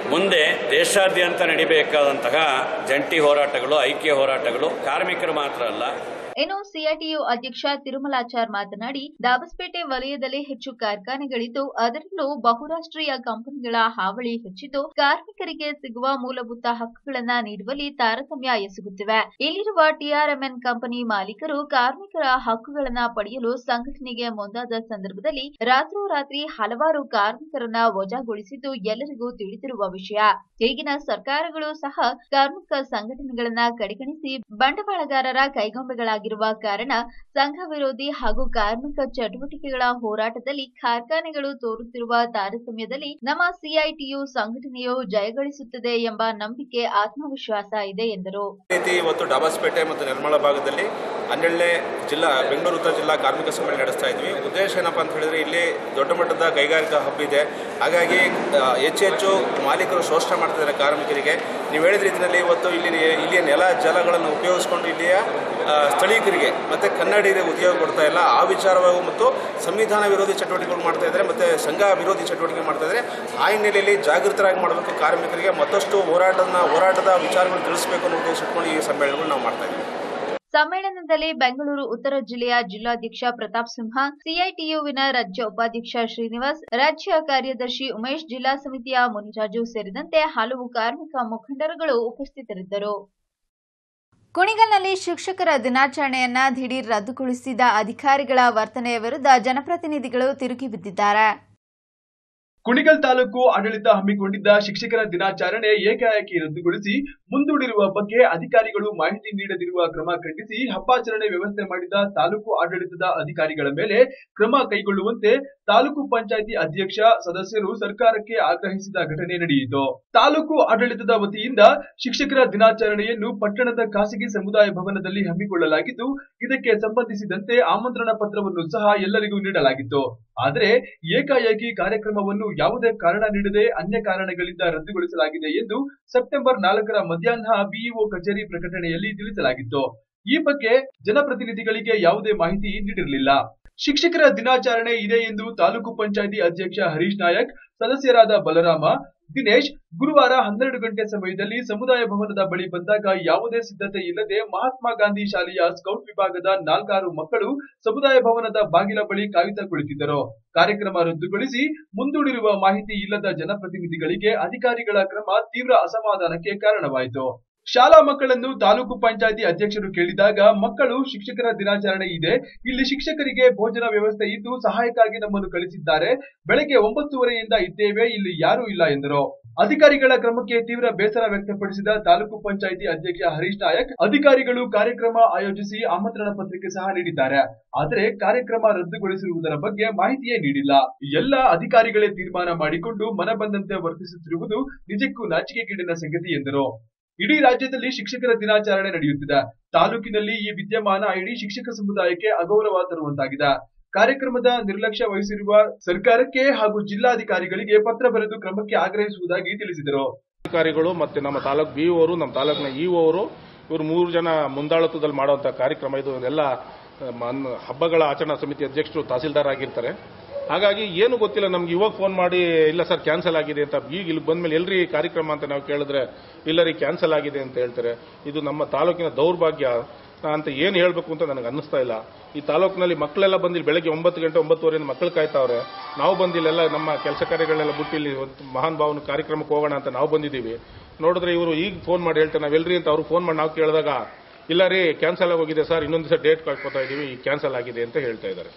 ಮುಂದೆ ದೇಶಾದ್ಯಂತ ನಡಿಬೇಕಾದಂತಹ ಜಂಟಿ ಹೋರಾಟಗಳು, ಐಕ್ಯ ಹೋರಾಟಗಳು ಕಾರ್ಮಿಕರು ಮಾತ್ರ ಅಲ್ಲ. ಇನ್ನು ಸಿಐಟಿಯು ಅಧ್ಯಕ್ಷ ತಿರುಮಲಾಚಾರ್ ಮಾತನಾಡಿ, ದಾಬಸ್ಪೇಟೆ ವಲಯದಲ್ಲಿ ಹೆಚ್ಚು ಕಾರ್ಖಾನೆಗಳಿದ್ದು ಅದರಲ್ಲೂ ಬಹುರಾಷ್ಟ್ರೀಯ ಕಂಪನಿಗಳ ಹಾವಳಿ ಹೆಚ್ಚಿದ್ದು ಕಾರ್ಮಿಕರಿಗೆ ಸಿಗುವ ಮೂಲಭೂತ ಹಕ್ಕುಗಳನ್ನು ನೀಡುವಲ್ಲಿ ತಾರತಮ್ಯ ಎಸಗುತ್ತಿವೆ. ಇಲ್ಲಿರುವ ಟಿಆರ್ಎಂಎನ್ ಕಂಪನಿ ಮಾಲೀಕರು ಕಾರ್ಮಿಕರ ಹಕ್ಕುಗಳನ್ನು ಪಡೆಯಲು ಸಂಘಟನೆಗೆ ಮುಂದಾದ ಸಂದರ್ಭದಲ್ಲಿ ರಾತ್ರೋರಾತ್ರಿ ಹಲವಾರು ಕಾರ್ಮಿಕರನ್ನ ವಜಾಗೊಳಿಸಿದ್ದು ಎಲ್ಲರಿಗೂ ತಿಳಿದಿರುವ ವಿಷಯ. ಈಗಿನ ಸರ್ಕಾರಗಳು ಸಹ ಕಾರ್ಮಿಕ ಸಂಘಟನೆಗಳನ್ನ ಕಡೆಗಣಿಸಿ ಬಂಡವಾಳಗಾರರ ಕೈಗೊಂಬೆಗಳಾಗಿರುವ ಕಾರಣ ಸಂಘ ವಿರೋಧಿ ಹಾಗೂ ಕಾರ್ಮಿಕ ಚಟುವಟಿಕೆಗಳ ಹೋರಾಟದಲ್ಲಿ ಕಾರ್ಖಾನೆಗಳು ತೋರುತ್ತಿರುವ ತಾರತಮ್ಯದಲ್ಲಿ ನಮ್ಮ ಸಿಐಟಿಯು ಸಂಘಟನೆಯು ಜಯಗಳಿಸುತ್ತದೆ ಎಂಬ ನಂಬಿಕೆ, ಆತ್ಮವಿಶ್ವಾಸ ಇದೆ ಎಂದರು. ಇವತ್ತು ಡಾಬಸ್ಪೇಟೆ ಮತ್ತು ನಿರ್ಮಲ ಭಾಗದಲ್ಲಿ 12ನೇ ಬೆಂಗಳೂರು ಉತ್ತರ ಜಿಲ್ಲಾ ಕಾರ್ಮಿಕ ಸಮ್ಮೇಳನ ನಡೆಸ್ತಾ ಇದ್ವಿ. ಉದ್ದೇಶ ಏನಪ್ಪ ಅಂತ ಹೇಳಿದ್ರೆ ಇಲ್ಲಿ ದೊಡ್ಡ ಮಟ್ಟದ ಕೈಗಾರಿಕಾ ಹಬ್ ಇದೆ. ಹಾಗಾಗಿ ಹೆಚ್ಚು ಮಾಲೀಕರು ಶೋಷಣೆ ಮಾಡ್ತಿದ್ದಾರೆ ಕಾರ್ಮಿಕರಿಗೆ. ನೀವು ಹೇಳಿದ ರೀತಿಯಲ್ಲಿ ಇವತ್ತು ಇಲ್ಲಿಯ ನೆಲ ಜಲಗಳನ್ನು ಉಪಯೋಗಿಸಿಕೊಂಡು ಇಲ್ಲಿಯ ಸ್ಥಳೀಕರಿಗೆ ಮತ್ತು ಕನ್ನಡಿಗರಿಗೆ ಉದ್ಯೋಗ ಕೊಡ್ತಾ ಇಲ್ಲ. ಆ ವಿಚಾರವಾಗಿ ಮತ್ತು ಸಂವಿಧಾನ ವಿರೋಧಿ ಚಟುವಟಿಕೆಗಳು ಮಾಡ್ತಾ ಇದ್ದಾರೆ ಮತ್ತು ಸಂಘ ವಿರೋಧಿ ಚಟುವಟಿಕೆ ಮಾಡ್ತಾ ಇದ್ದಾರೆ. ಆ ಹಿನ್ನೆಲೆಯಲ್ಲಿ ಜಾಗೃತರಾಗಿ ಮಾಡಬೇಕು, ಕಾರ್ಮಿಕರಿಗೆ ಮತ್ತಷ್ಟು ಹೋರಾಟದ ವಿಚಾರಗಳು ತಿಳಿಸಬೇಕು ಅನ್ನೋ ಉದ್ದೇಶ ಇಟ್ಕೊಂಡು ಈ ಸಮ್ಮೇಳನಗಳು ನಾವು ಮಾಡ್ತಾ ಇದ್ದೀವಿ. ಸಮ್ಮೇಳನದಲ್ಲಿ ಬೆಂಗಳೂರು ಉತ್ತರ ಜಿಲ್ಲೆಯ ಜಿಲ್ಲಾಧ್ಯಕ್ಷ ಪ್ರತಾಪ್ ಸಿಂಹ, ಸಿಐಟಿಯುವಿನ ರಾಜ್ಯ ಉಪಾಧ್ಯಕ್ಷ ಶ್ರೀನಿವಾಸ್, ರಾಜ್ಯ ಕಾರ್ಯದರ್ಶಿ ಉಮೇಶ್, ಜಿಲ್ಲಾ ಸಮಿತಿಯ ಮುನಿರಾಜು ಸೇರಿದಂತೆ ಹಲವು ಕಾರ್ಮಿಕ ಮುಖಂಡರುಗಳು ಉಪಸ್ಥಿತರಿದ್ದರು. ಕುಣಿಗಲ್ನಲ್ಲಿ ಶಿಕ್ಷಕರ ದಿನಾಚರಣೆಯನ್ನ ದಿಢೀರ್ ರದ್ದುಗೊಳಿಸಿದ ಅಧಿಕಾರಿಗಳ ವರ್ತನೆಯ ವಿರುದ್ಧ ಜನಪ್ರತಿನಿಧಿಗಳು ತಿರುಗಿ ಬಿದ್ದಿದ್ದಾರೆ. ಕುಣಿಗಲ್ ತಾಲೂಕು ಆಡಳಿತ ಹಮ್ಮಿಕೊಂಡಿದ್ದ ಶಿಕ್ಷಕರ ದಿನಾಚರಣೆ ಏಕಾಏಕಿ ರದ್ದುಗೊಳಿಸಿ ಮುಂದೂಡಿರುವ ಬಗ್ಗೆ ಅಧಿಕಾರಿಗಳು ಮಾಹಿತಿ ನೀಡದಿರುವ ಕ್ರಮ ಖಂಡಿಸಿ ಹಬ್ಬಾಚರಣೆ ವ್ಯವಸ್ಥೆ ಮಾಡಿದ ತಾಲೂಕು ಆಡಳಿತದ ಅಧಿಕಾರಿಗಳ ಮೇಲೆ ಕ್ರಮ ಕೈಗೊಳ್ಳುವಂತೆ ತಾಲೂಕು ಪಂಚಾಯಿತಿ ಅಧ್ಯಕ್ಷ ಸದಸ್ಯರು ಸರ್ಕಾರಕ್ಕೆ ಆಗ್ರಹಿಸಿದ ಘಟನೆ ನಡೆಯಿತು. ತಾಲೂಕು ಆಡಳಿತದ ವತಿಯಿಂದ ಶಿಕ್ಷಕರ ದಿನಾಚರಣೆಯನ್ನು ಪಟ್ಟಣದ ಖಾಸಗಿ ಸಮುದಾಯ ಭವನದಲ್ಲಿ ಹಮ್ಮಿಕೊಳ್ಳಲಾಗಿದ್ದು ಇದಕ್ಕೆ ಸಂಬಂಧಿಸಿದಂತೆ ಆಮಂತ್ರಣ ಪತ್ರವನ್ನು ಸಹ ಎಲ್ಲರಿಗೂ ನೀಡಲಾಗಿತ್ತು. ಆದರೆ ಏಕಾಏಕಿ ಕಾರ್ಯಕ್ರಮವನ್ನು ಯಾವುದೇ ಕಾರಣ ನೀಡದೆ ಅನ್ಯ ಕಾರಣಗಳಿಂದ ರದ್ದುಗೊಳಿಸಲಾಗಿದೆ ಎಂದು ಸೆಪ್ಟೆಂಬರ್ 4ರ ಮಧ್ಯಾಹ್ನ ಬಿಇಒ ಕಚೇರಿ ಪ್ರಕಟಣೆಯಲ್ಲಿ ತಿಳಿಸಲಾಗಿತ್ತು. ಈ ಬಗ್ಗೆ ಜನಪ್ರತಿನಿಧಿಗಳಿಗೆ ಯಾವುದೇ ಮಾಹಿತಿ ನೀಡಿರಲಿಲ್ಲ. ಶಿಕ್ಷಕರ ದಿನಾಚರಣೆ ಇದೆ ಎಂದು ತಾಲೂಕು ಪಂಚಾಯಿತಿ ಅಧ್ಯಕ್ಷ ಹರೀಶ್ ನಾಯಕ್, ಸದಸ್ಯರಾದ ಬಲರಾಮ, ದಿನೇಶ್ ಗುರುವಾರ 12 ಗಂಟೆ ಸಮಯದಲ್ಲಿ ಸಮುದಾಯ ಭವನದ ಬಳಿ ಬಂದಾಗ ಯಾವುದೇ ಸಿದ್ಧತೆ ಇಲ್ಲದೆ ಮಹಾತ್ಮ ಗಾಂಧಿ ಶಾಲೆಯ ಸ್ಕೌಟ್ ವಿಭಾಗದ 4-6 ಮಕ್ಕಳು ಸಮುದಾಯ ಭವನದ ಬಾಗಿಲ ಬಳಿ ಕಾಯುತ್ತಾ ಕುಳಿತಿದ್ದರು. ಕಾರ್ಯಕ್ರಮ ರದ್ದುಗೊಳಿಸಿ ಮುಂದೂಡಿರುವ ಮಾಹಿತಿ ಇಲ್ಲದ ಜನಪ್ರತಿನಿಧಿಗಳಿಗೆ ಅಧಿಕಾರಿಗಳ ಕ್ರಮ ತೀವ್ರ ಅಸಮಾಧಾನಕ್ಕೆ ಕಾರಣವಾಯಿತು. ಶಾಲಾ ಮಕ್ಕಳನ್ನು ತಾಲೂಕು ಪಂಚಾಯಿತಿ ಅಧ್ಯಕ್ಷರು ಕೇಳಿದಾಗ ಮಕ್ಕಳು ಶಿಕ್ಷಕರ ದಿನಾಚರಣೆ ಇದೆ, ಇಲ್ಲಿ ಶಿಕ್ಷಕರಿಗೆ ಭೋಜನ ವ್ಯವಸ್ಥೆ ಇದ್ದು ಸಹಾಯಕ್ಕಾಗಿ ನಮ್ಮನ್ನು ಕಳಿಸಿದ್ದಾರೆ, ಬೆಳಗ್ಗೆ 9:30ಯಿಂದ ಇದ್ದೇವೆ, ಇಲ್ಲಿ ಯಾರೂ ಇಲ್ಲ ಎಂದರು. ಅಧಿಕಾರಿಗಳ ಕ್ರಮಕ್ಕೆ ತೀವ್ರ ಬೇಸರ ವ್ಯಕ್ತಪಡಿಸಿದ ತಾಲೂಕು ಪಂಚಾಯಿತಿ ಅಧ್ಯಕ್ಷ ಹರೀಶ್ ನಾಯಕ್, ಅಧಿಕಾರಿಗಳು ಕಾರ್ಯಕ್ರಮ ಆಯೋಜಿಸಿ ಆಮಂತ್ರಣ ಪತ್ರಿಕೆ ಸಹ ನೀಡಿದ್ದಾರೆ, ಆದರೆ ಕಾರ್ಯಕ್ರಮ ರದ್ದುಗೊಳಿಸಿರುವುದರ ಬಗ್ಗೆ ಮಾಹಿತಿಯೇ ನೀಡಿಲ್ಲ. ಎಲ್ಲ ಅಧಿಕಾರಿಗಳೇ ತೀರ್ಮಾನ ಮಾಡಿಕೊಂಡು ಮನಬಂದಂತೆ ವರ್ತಿಸುತ್ತಿರುವುದು ನಿಜಕ್ಕೂ ನಾಚಿಕೆಗೇಡಿನ ಸಂಗತಿ ಎಂದರು. ಇಡೀ ರಾಜ್ಯದಲ್ಲಿ ಶಿಕ್ಷಕರ ದಿನಾಚರಣೆ ನಡೆಯುತ್ತಿದೆ. ತಾಲೂಕಿನಲ್ಲಿ ಈ ವಿದ್ಯಮಾನ ಇಡೀ ಶಿಕ್ಷಕ ಸಮುದಾಯಕ್ಕೆ ಅಗೌರವ ತರುವಂತಾಗಿದೆ. ಕಾರ್ಯಕ್ರಮದ ನಿರ್ಲಕ್ಷ್ಯ ವಹಿಸಿರುವ ಸರ್ಕಾರಕ್ಕೆ ಹಾಗೂ ಜಿಲ್ಲಾಧಿಕಾರಿಗಳಿಗೆ ಪತ್ರ ಬರೆದು ಕ್ರಮಕ್ಕೆ ಆಗ್ರಹಿಸುವುದಾಗಿ ತಿಳಿಸಿದರು. ಅಧಿಕಾರಿಗಳು ಮತ್ತೆ ನಮ್ಮ ತಾಲೂಕು ಬಿಇಒ ಅವರು, ನಮ್ಮ ತಾಲೂಕಿನ ಇಒ ಅವರು, ಇವರು 3 ಜನ ಮುಂದಾಳತ್ವದಲ್ಲಿ ಮಾಡುವಂತಹ ಕಾರ್ಯಕ್ರಮ ಇದು. ಎಲ್ಲ ಹಬ್ಬಗಳ ಆಚರಣಾ ಸಮಿತಿ ಅಧ್ಯಕ್ಷರು ತಹಸೀಲ್ದಾರ್ ಆಗಿರ್ತಾರೆ. ಹಾಗಾಗಿ ಏನು ಗೊತ್ತಿಲ್ಲ ನಮ್ಗೆ. ಇವಾಗ ಫೋನ್ ಮಾಡಿ ಇಲ್ಲ ಸರ್ ಕ್ಯಾನ್ಸಲ್ ಆಗಿದೆ ಅಂತ, ಈಗ ಇಲ್ಲಿ ಬಂದ್ಮೇಲೆ ಎಲ್ರಿ ಕಾರ್ಯಕ್ರಮ ಅಂತ ನಾವು ಕೇಳಿದ್ರೆ ಇಲ್ಲ ರೀ ಕ್ಯಾನ್ಸಲ್ ಆಗಿದೆ ಅಂತ ಹೇಳ್ತಾರೆ. ಇದು ನಮ್ಮ ತಾಲೂಕಿನ ದೌರ್ಭಾಗ್ಯ ಅಂತ ಏನು ಹೇಳಬೇಕು ಅಂತ ನನಗೆ ಅನ್ನಿಸ್ತಾ ಇಲ್ಲ. ಈ ತಾಲೂಕಿನಲ್ಲಿ ಮಕ್ಕಳೆಲ್ಲ ಬಂದಿಲ್ಲ, ಬೆಳಗ್ಗೆ 9 ಗಂಟೆ 9:30 ಮಕ್ಕಳು ಕಾಯ್ತಾವ್ರೆ. ನಾವು ಬಂದಿಲ್ಲೆಲ್ಲ ನಮ್ಮ ಕೆಲಸ ಕಾರ್ಯಗಳನ್ನೆಲ್ಲ ಬಿಟ್ಟು ಇಲ್ಲಿ ಮಹಾನ್ ಭಾವನ ಕಾರ್ಯಕ್ರಮಕ್ಕೆ ಹೋಗೋಣ ಅಂತ ನಾವು ಬಂದಿದ್ದೀವಿ. ನೋಡಿದ್ರೆ ಇವರು ಈಗ ಫೋನ್ ಮಾಡಿ ಹೇಳ್ತಾರೆ ನಾವೆಲ್ರಿ ಅಂತ. ಅವ್ರು ಫೋನ್ ಮಾಡಿ ನಾವು ಕೇಳಿದಾಗ ಇಲ್ಲ ರೀ ಕ್ಯಾನ್ಸಲ್ ಆಗೋಗಿದೆ ಸರ್, ಇನ್ನೊಂದು ದಿವಸ ಡೇಟ್ ಕಳ್ಕೊತಾ ಇದೀವಿ, ಈಗ ಕ್ಯಾನ್ಸಲ್ ಆಗಿದೆ ಅಂತ ಹೇಳ್ತಾ ಇದ್ದಾರೆ.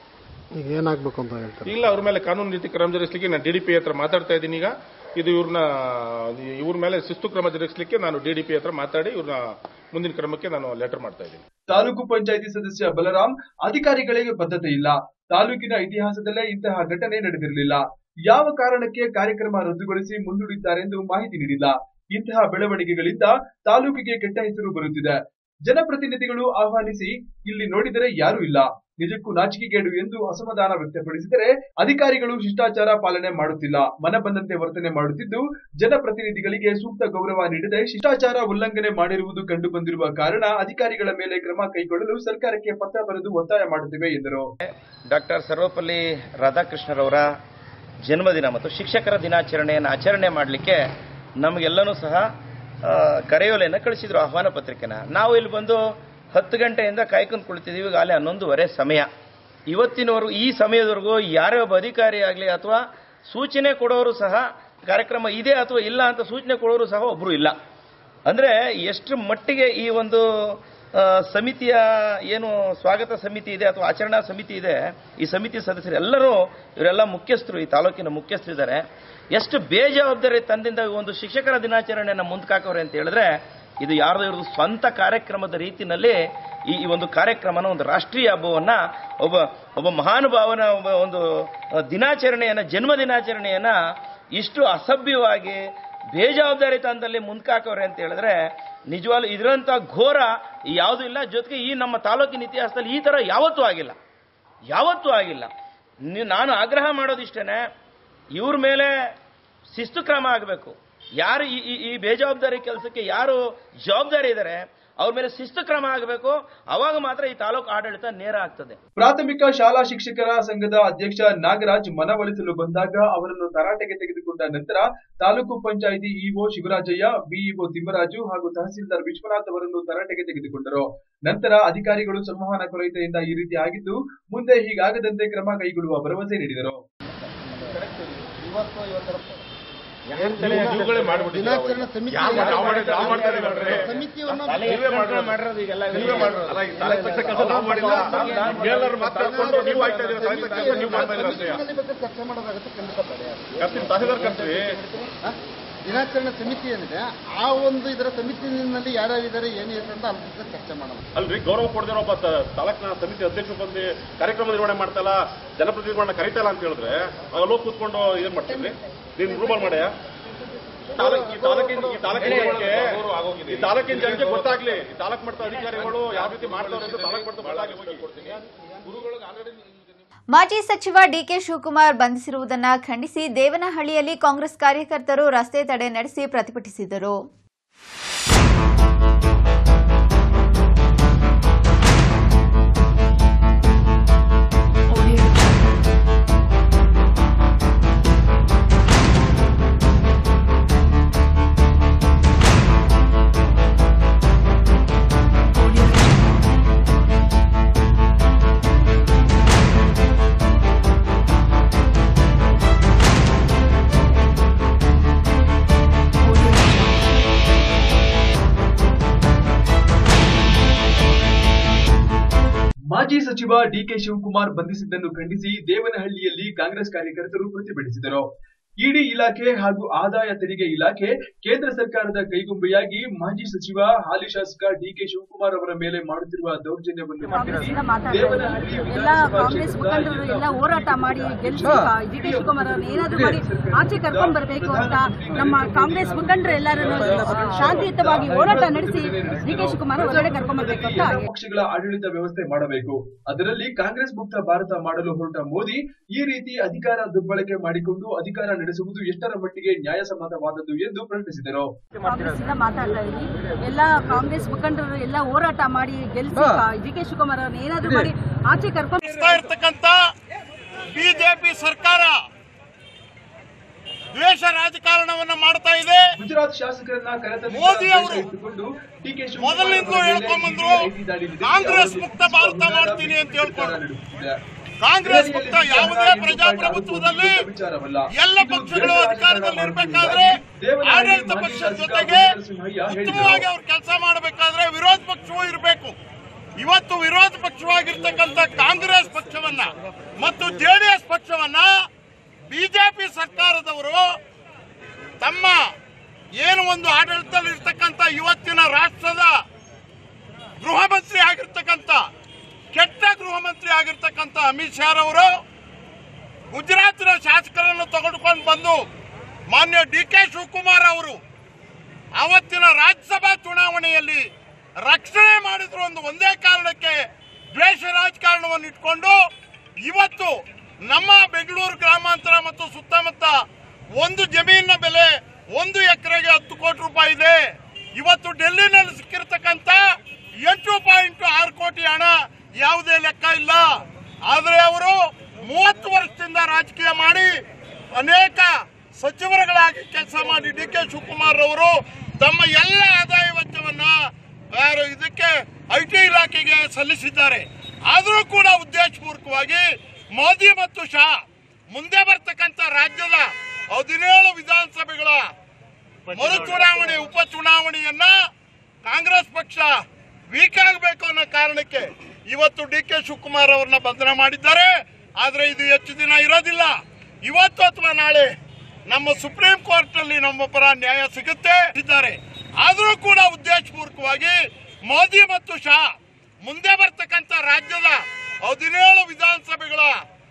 ಏನಾಗಬೇಕು ಅಂತ ಹೇಳ್ತಾರೆ. ಇಲ್ಲ, ಅವ್ರ ಮೇಲೆ ಕಾನೂನು ರೀತಿ ಕ್ರಮ ಜರುಗಿಸಲಿಕ್ಕೆ ನಾನು ಡಿಡಿಪಿ ಹತ್ರ ಮಾತಾಡ್ತಾ ಇದ್ದೀನಿ. ಈಗ ಇದು ಇವ್ರ ಮೇಲೆ ಶಿಸ್ತು ಕ್ರಮ ಜರುಗಿಸಲಿಕ್ಕೆ ನಾನು ಡಿಡಿಪಿ ಹತ್ರ ಮಾತಾಡಿ ಇವ್ರನ್ನ ಮುಂದಿನ ಕ್ರಮಕ್ಕೆ ನಾನು ಲೆಟರ್ ಮಾಡ್ತಾ ಇದ್ದೀನಿ. ತಾಲೂಕು ಪಂಚಾಯಿತಿ ಸದಸ್ಯ ಬಲರಾಮ್, ಅಧಿಕಾರಿಗಳಿಗೆ ಬದ್ಧತೆ ಇಲ್ಲ, ತಾಲೂಕಿನ ಇತಿಹಾಸದಲ್ಲೇ ಇಂತಹ ಘಟನೆ ನಡೆದಿರಲಿಲ್ಲ, ಯಾವ ಕಾರಣಕ್ಕೆ ಕಾರ್ಯಕ್ರಮ ರದ್ದುಗೊಳಿಸಿ ಮುಂದೂಡಿದ್ದಾರೆಂದು ಮಾಹಿತಿ ನೀಡಿಲ್ಲ. ಇಂತಹ ಬೆಳವಣಿಗೆಗಳಿಂದ ತಾಲೂಕಿಗೆ ಕೆಟ್ಟ ಹೆಸರು ಬರುತ್ತಿದೆ. ಜನಪ್ರತಿನಿಧಿಗಳು ಆಹ್ವಾನಿಸಿ ಇಲ್ಲಿ ನೋಡಿದರೆ ಯಾರೂ ಇಲ್ಲ, ನಿಜಕ್ಕೂ ನಾಚಿಕೆಗೇಡು ಎಂದು ಅಸಮಾಧಾನ ವ್ಯಕ್ತಪಡಿಸಿದರೆ, ಅಧಿಕಾರಿಗಳು ಶಿಷ್ಟಾಚಾರ ಪಾಲನೆ ಮಾಡುತ್ತಿಲ್ಲ, ಮನ ಬಂದಂತೆ ವರ್ತನೆ ಮಾಡುತ್ತಿದ್ದು ಜನಪ್ರತಿನಿಧಿಗಳಿಗೆ ಸೂಕ್ತ ಗೌರವ ನೀಡದೆ ಶಿಷ್ಟಾಚಾರ ಉಲ್ಲಂಘನೆ ಮಾಡಿರುವುದು ಕಂಡು ಬಂದಿರುವ ಕಾರಣ ಅಧಿಕಾರಿಗಳ ಮೇಲೆ ಕ್ರಮ ಕೈಗೊಳ್ಳಲು ಸರ್ಕಾರಕ್ಕೆ ಪತ್ರ ಬರೆದು ಒತ್ತಾಯ ಮಾಡುತ್ತಿವೆ ಎಂದರು. ಡಾಕ್ಟರ್ ಸರ್ವಪಲ್ಲಿ ರಾಧಾಕೃಷ್ಣರವರ ಜನ್ಮದಿನ ಮತ್ತು ಶಿಕ್ಷಕರ ದಿನಾಚರಣೆಯನ್ನು ಆಚರಣೆ ಮಾಡಲಿಕ್ಕೆ ನಮಗೆಲ್ಲನೂ ಸಹ ಕರೆಯೋಲೆಯನ್ನು ಕಳಿಸಿದ್ರು, ಆಹ್ವಾನ ಪತ್ರಿಕೆನ. ನಾವು ಇಲ್ಲಿ ಬಂದು 10 ಗಂಟೆಯಿಂದ ಕಾಯ್ಕೊಂಡು ಕುಳಿತಿದ್ದೀವಿ, ಈಗಾಗಲೇ 11:30 ಸಮಯ. ಇವತ್ತಿನವರೆಗೂ ಈ ಸಮಯದವರೆಗೂ ಯಾರೇ ಒಬ್ಬ ಅಧಿಕಾರಿ ಆಗಲಿ ಅಥವಾ ಸೂಚನೆ ಕೊಡೋರು ಸಹ ಕಾರ್ಯಕ್ರಮ ಇದೆ ಅಥವಾ ಇಲ್ಲ ಅಂತ ಸೂಚನೆ ಕೊಡೋರು ಸಹ ಒಬ್ಬರು ಇಲ್ಲ. ಅಂದರೆ ಎಷ್ಟು ಮಟ್ಟಿಗೆ ಈ ಒಂದು ಸಮಿತಿಯ ಏನು ಸ್ವಾಗತ ಸಮಿತಿ ಇದೆ ಅಥವಾ ಆಚರಣಾ ಸಮಿತಿ ಇದೆ, ಈ ಸಮಿತಿ ಸದಸ್ಯರು ಎಲ್ಲರೂ ಇವರೆಲ್ಲ ಮುಖ್ಯಸ್ಥರು, ಈ ತಾಲೂಕಿನ ಮುಖ್ಯಸ್ಥರಿದ್ದಾರೆ, ಎಷ್ಟು ಬೇಜವಾಬ್ದಾರಿ ತಂದಿಂದ ಒಂದು ಶಿಕ್ಷಕರ ದಿನಾಚರಣೆಯನ್ನು ಮುಂದಕ್ಕಾಕವ್ರೆ ಅಂತ ಹೇಳಿದ್ರೆ, ಇದು ಯಾರ್ದು ಇವ್ರದ್ದು ಸ್ವಂತ ಕಾರ್ಯಕ್ರಮದ ರೀತಿಯಲ್ಲಿ ಈ ಒಂದು ಕಾರ್ಯಕ್ರಮನ, ಒಂದು ರಾಷ್ಟ್ರೀಯ ಹಬ್ಬವನ್ನು, ಒಬ್ಬ ಮಹಾನುಭಾವನ ಒಂದು ದಿನಾಚರಣೆಯನ್ನು, ಜನ್ಮ ದಿನಾಚರಣೆಯನ್ನು ಇಷ್ಟು ಅಸಭ್ಯವಾಗಿ ಬೇಜವಾಬ್ದಾರಿ ತಂದಲ್ಲಿ ಮುಂದಕ್ಕಾಕವ್ರೆ ಅಂತ ಹೇಳಿದ್ರೆ ನಿಜವಾಗ್ಲೂ ಇದರಂಥ ಘೋರ ಯಾವುದೂ ಇಲ್ಲ. ಜೊತೆಗೆ ಈ ನಮ್ಮ ತಾಲೂಕಿನ ಇತಿಹಾಸದಲ್ಲಿ ಈ ಥರ ಯಾವತ್ತೂ ಆಗಿಲ್ಲ. ನಾನು ಆಗ್ರಹ ಮಾಡೋದಿಷ್ಟೇನೆ, ಇವ್ರ ಮೇಲೆ ಶಿಸ್ತು ಕ್ರಮ ಆಗಬೇಕು. ಯಾರು ಈ ಬೇಜವಾಬ್ದಾರಿ ಕೆಲಸಕ್ಕೆ ಯಾರು ಜವಾಬ್ದಾರಿ ಇದ್ದಾರೆ ಅವ್ರ ಮೇಲೆ ಶಿಸ್ತು ಕ್ರಮ ಆಗಬೇಕು. ಅವಾಗ ಮಾತ್ರ ಈ ತಾಲೂಕು ಆಡಳಿತ ನೇರ ಆಗ್ತದೆ. ಪ್ರಾಥಮಿಕ ಶಾಲಾ ಶಿಕ್ಷಕರ ಸಂಘದ ಅಧ್ಯಕ್ಷ ನಾಗರಾಜ್ ಮನವೊಲಿಸಲು ಬಂದಾಗ ಅವರನ್ನು ತರಾಟೆಗೆ ತೆಗೆದುಕೊಂಡ ನಂತರ ತಾಲೂಕು ಪಂಚಾಯಿತಿ ಇಒ ಶಿವರಾಜಯ್ಯ, ಬಿಇಒ ತಿಮ್ಮರಾಜು ಹಾಗೂ ತಹಸೀಲ್ದಾರ್ ವಿಶ್ವನಾಥ್ ಅವರನ್ನು ತರಾಟೆಗೆ ತೆಗೆದುಕೊಂಡರು. ನಂತರ ಅಧಿಕಾರಿಗಳು ಸಂವಹನ ಕೊರತೆಯಿಂದ ಈ ರೀತಿ ಆಗಿದ್ದು, ಮುಂದೆ ಹೀಗಾಗದಂತೆ ಕ್ರಮ ಕೈಗೊಳ್ಳುವ ಭರವಸೆ ನೀಡಿದರು. ದಿನಾಚರಣೆ ಸಮಿತಿ ಏನಿದೆ, ಆ ಒಂದು ಇದರ ಸಮಿತಿನಲ್ಲಿ ಯಾರ್ಯಾರಿದ್ದಾರೆ ಏನಿದೆ ಅಂತ ಅದ್ರ ಚರ್ಚೆ ಮಾಡೋಣ. ಅಲ್ರಿ, ಗೌರವ ಕೊಡದಿರೋ ಒಬ್ಬ ತಾಲೂಕಿನ ಸಮಿತಿ ಅಧ್ಯಕ್ಷರು ಬಂದು ಕಾರ್ಯಕ್ರಮ ನಿರ್ವಹಣೆ ಮಾಡ್ತಲ್ಲ, ಜನಪ್ರತಿನಿಧಿಗಳನ್ನ ಕರೀತಲ್ಲ ಅಂತ ಹೇಳಿದ್ರೆ ಅಲ್ಲೋಗಿ ಕೂತ್ಕೊಂಡು ಏನ್ ಮಾಡ್ತೀವಿ? ನೀನ್ ರೂಮಲ್ ಮಾಡ್ಯಾ? ಈ ತಾಲೂಕಿನ ಜನಕ್ಕೆ ಗೊತ್ತಾಗ್ಲಿ, ಈ ತಾಲೂಕು ಮಟ್ಟದ ಅಧಿಕಾರಿಗಳು ಯಾವ ರೀತಿ ಮಾಡ್ತಾರೆ ಅಂತ ತಾಲೂಕು ಮಟ್ಟದ ಗುರುಗಳಿಗೆ ಆಲ್ರೆಡಿ. ಮಾಜಿ ಸಚಿವ ಡಿಕೆ ಶಿವಕುಮಾರ್ ಬಂಧಿಸಿರುವುದನ್ನು ಖಂಡಿಸಿ ದೇವನಹಳ್ಳಿಯಲ್ಲಿ ಕಾಂಗ್ರೆಸ್ ಕಾರ್ಯಕರ್ತರು ರಸ್ತೆ ತಡೆ ನಡೆಸಿ ಪ್ರತಿಭಟಿಸಿದರು. ಮಾಜಿ ಸಚಿವ ಡಿಕೆ ಶಿವಕುಮಾರ್ ಬಂಧಿಸಿದ್ದನ್ನು ಖಂಡಿಸಿ ದೇವನಹಳ್ಳಿಯಲ್ಲಿ ಕಾಂಗ್ರೆಸ್ ಕಾರ್ಯಕರ್ತರು ಪ್ರತಿಭಟಿಸಿದರು. ಇಡಿ ಇಲಾಖೆ ಹಾಗೂ ಆದಾಯ ತೆರಿಗೆ ಇಲಾಖೆ ಕೇಂದ್ರ ಸರ್ಕಾರದ ಕೈಗೊಂಬೆಯಾಗಿ ಮಾಜಿ ಸಚಿವ ಹಾಲಿ ಶಾಸಕ ಡಿಕೆ ಶಿವಕುಮಾರ್ ಅವರ ಮೇಲೆ ಮಾಡುತ್ತಿರುವ ದೌರ್ಜನ್ಯವನ್ನು ಎಲ್ಲ ಕಾಂಗ್ರೆಸ್ ಮುಖಂಡರು ಎಲ್ಲ ಹೋರಾಟ ಮಾಡಿ ಗೆಲ್ಲಿಸಿ ಡಿಕೆ ಶಿವಕುಮಾರ್ ಅವರನ್ನು ಏನಾದರೂ ಮಾಡಿ ಆಚೆ ಕರ್ಕೊಂಡ್ ಬರಬೇಕು ಅಂತ ನಮ್ಮ ಕಾಂಗ್ರೆಸ್ ಮುಖಂಡರು ಎಲ್ಲರನ್ನು ಶಾಂತಿಯುತವಾಗಿ ಹೋರಾಟ ನಡೆಸಿ ಡಿಕೆ ಶಿವಕುಮಾರ್ ಹೊರಗಡೆ ಕರ್ಕೊಂಡ್ ಬರಬೇಕು ಅಂತ. ಪಕ್ಷಗಳ ಆಡಳಿತ ವ್ಯವಸ್ಥೆ ಮಾಡಬೇಕು, ಅದರಲ್ಲಿ ಕಾಂಗ್ರೆಸ್ ಮುಕ್ತ ಭಾರತ ಮಾಡಲು ಹೊರಟ ಮೋದಿ ಈ ರೀತಿ ಅಧಿಕಾರ ದುರ್ಬಳಕೆ ಮಾಡಿಕೊಂಡು ಅಧಿಕಾರ ನಡೆಸುವುದು ಎಷ್ಟರ ಮಟ್ಟಿಗೆ ನ್ಯಾಯಸಮ್ಮತವಾದದ್ದು ಎಂದು ಪ್ರಶ್ನಿಸಿದರು. ಮಾತಾಡ್ತಾ ಇದ್ದೀವಿ, ಎಲ್ಲ ಕಾಂಗ್ರೆಸ್ ಮುಖಂಡರು ಎಲ್ಲ ಹೋರಾಟ ಮಾಡಿ ಗೆಲ್ಲಿಸಿ ಡಿಕೆ ಶಿವಕುಮಾರ್ ಅವರನ್ನು ಏನಾದರೂ ಮಾಡಿ ಆಚೆ ಕರ್ಕೊಂಡು ಇರ್ತಕ್ಕಂಥ ಬಿಜೆಪಿ ಸರ್ಕಾರ ದ್ವೇಷ ರಾಜಕಾರಣವನ್ನ ಮಾಡ್ತಾ ಇದೆ. ಗುಜರಾತ್ ಶಾಸಕರನ್ನ ಮೋದಿ ಅವರು ಮೊದಲಿಂದಲೂ ಹೇಳ್ಕೊಂಡ್ಬಂದ್ರು ಕಾಂಗ್ರೆಸ್ ಮುಕ್ತ ಭಾರತ ಮಾಡ್ತೀನಿ ಅಂತ ಹೇಳ್ಕೊಂಡು. ಕಾಂಗ್ರೆಸ್ ಮುಕ್ತ ಯಾವುದೇ ಪ್ರಜಾಪ್ರಭುತ್ವದಲ್ಲಿ ಎಲ್ಲ ಪಕ್ಷಗಳು ಅಧಿಕಾರದಲ್ಲಿ ಇರಬೇಕಾದ್ರೆ ಆಡಳಿತ ಪಕ್ಷದ ಜೊತೆಗೆ ಉತ್ತಮವಾಗಿ ಅವ್ರು ಕೆಲಸ ಮಾಡಬೇಕಾದ್ರೆ ವಿರೋಧ ಪಕ್ಷವೂ ಇರಬೇಕು. ಇವತ್ತು ವಿರೋಧ ಪಕ್ಷವಾಗಿರ್ತಕ್ಕಂಥ ಕಾಂಗ್ರೆಸ್ ಪಕ್ಷವನ್ನ ಮತ್ತು ಜೆಡಿಎಸ್ ಪಕ್ಷವನ್ನ ಬಿಜೆಪಿ ಸರ್ಕಾರದವರು ತಮ್ಮ ಏನು ಒಂದು ಆಡಳಿತದಲ್ಲಿ ಇರ್ತಕ್ಕಂಥ ಇವತ್ತಿನ ರಾಷ್ಟ್ರದ ಗೃಹ ಮಂತ್ರಿ ಆಗಿರ್ತಕ್ಕಂಥ ಕೆಟ್ಟ ಗೃಹ ಮಂತ್ರಿ ಆಗಿರ್ತಕ್ಕಂಥ ಅಮಿತ್ ಶಾ ಅವರು ಗುಜರಾತಿನ ಶಾಸಕರನ್ನು ತೆಗೆದುಕೊಂಡು ಬಂದು ಮಾನ್ಯ ಡಿಕೆ ಶಿವಕುಮಾರ್ ಅವರು ಅವತ್ತಿನ ರಾಜ್ಯಸಭಾ ಚುನಾವಣೆಯಲ್ಲಿ ರಕ್ಷಣೆ ಮಾಡಿದ್ರು ಒಂದು ಒಂದೇ ಕಾರಣಕ್ಕೆ ದ್ವೇಷ ರಾಜಕಾರಣವನ್ನು ಇಟ್ಕೊಂಡು ಇವತ್ತು ನಮ್ಮ ಬೆಂಗಳೂರು ಗ್ರಾಮಾಂತರ ಮತ್ತು ಸುತ್ತಮುತ್ತ ಒಂದು ಜಮೀನಿನ ಬೆಲೆ 1 ಎಕರೆಗೆ 10 ಕೋಟಿ ರೂಪಾಯಿ ಇದೆ. ಇವತ್ತು ಡೆಲ್ಲಿನಲ್ಲಿ ಸಿಕ್ಕಿರ್ತಕ್ಕಂಥ 8.6 ಕೋಟಿ ಹಣ ಯಾವುದೇ ಲೆಕ್ಕ ಇಲ್ಲ. ಆದರೆ ಅವರು 30 ವರ್ಷದಿಂದ ರಾಜಕೀಯ ಮಾಡಿ ಅನೇಕ ಸಚಿವರುಗಳಾಗಿ ಕೆಲಸ ಮಾಡಿ ಡಿ ಕೆ ಶಿವಕುಮಾರ್ ಅವರು ತಮ್ಮ ಎಲ್ಲ ಆದಾಯ ವೆಚ್ಚವನ್ನ ಇದಕ್ಕೆ IT ಇಲಾಖೆಗೆ ಸಲ್ಲಿಸಿದ್ದಾರೆ. ಆದರೂ ಕೂಡ ಉದ್ದೇಶಪೂರ್ವಕವಾಗಿ ಮೋದಿ ಮತ್ತು ಶಾ ಮುಂದೆ ಬರ್ತಕ್ಕಂಥ ರಾಜ್ಯದ 17 ವಿಧಾನಸಭೆಗಳ ಮರುಚುನಾವಣೆ ಉಪಚುನಾವಣೆಯನ್ನ ಕಾಂಗ್ರೆಸ್ ಪಕ್ಷ ವೀಕ್ ಆಗಬೇಕು ಅನ್ನೋ ಕಾರಣಕ್ಕೆ ಇವತ್ತು ಡಿ ಕೆ ಶಿವಕುಮಾರ್ ಅವರನ್ನ ಬಂಧನ ಮಾಡಿದ್ದಾರೆ. ಆದ್ರೆ ಇದು ಹೆಚ್ಚು ದಿನ ಇರೋದಿಲ್ಲ. ಇವತ್ತು ಅಥವಾ ನಾಳೆ ನಮ್ಮ ಸುಪ್ರೀಂ ಕೋರ್ಟ್ ನಲ್ಲಿ ನಮ್ಮ ಪರ ನ್ಯಾಯ ಸಿಗುತ್ತೆ ಇದ್ದಾರೆ. ಆದರೂ ಕೂಡ ಉದ್ದೇಶಪೂರ್ವಕವಾಗಿ ಮೋದಿ ಮತ್ತು ಶಾ ಮುಂದೆ ಬರ್ತಕ್ಕಂಥ ರಾಜ್ಯದ 17 ವಿಧಾನಸಭೆಗಳ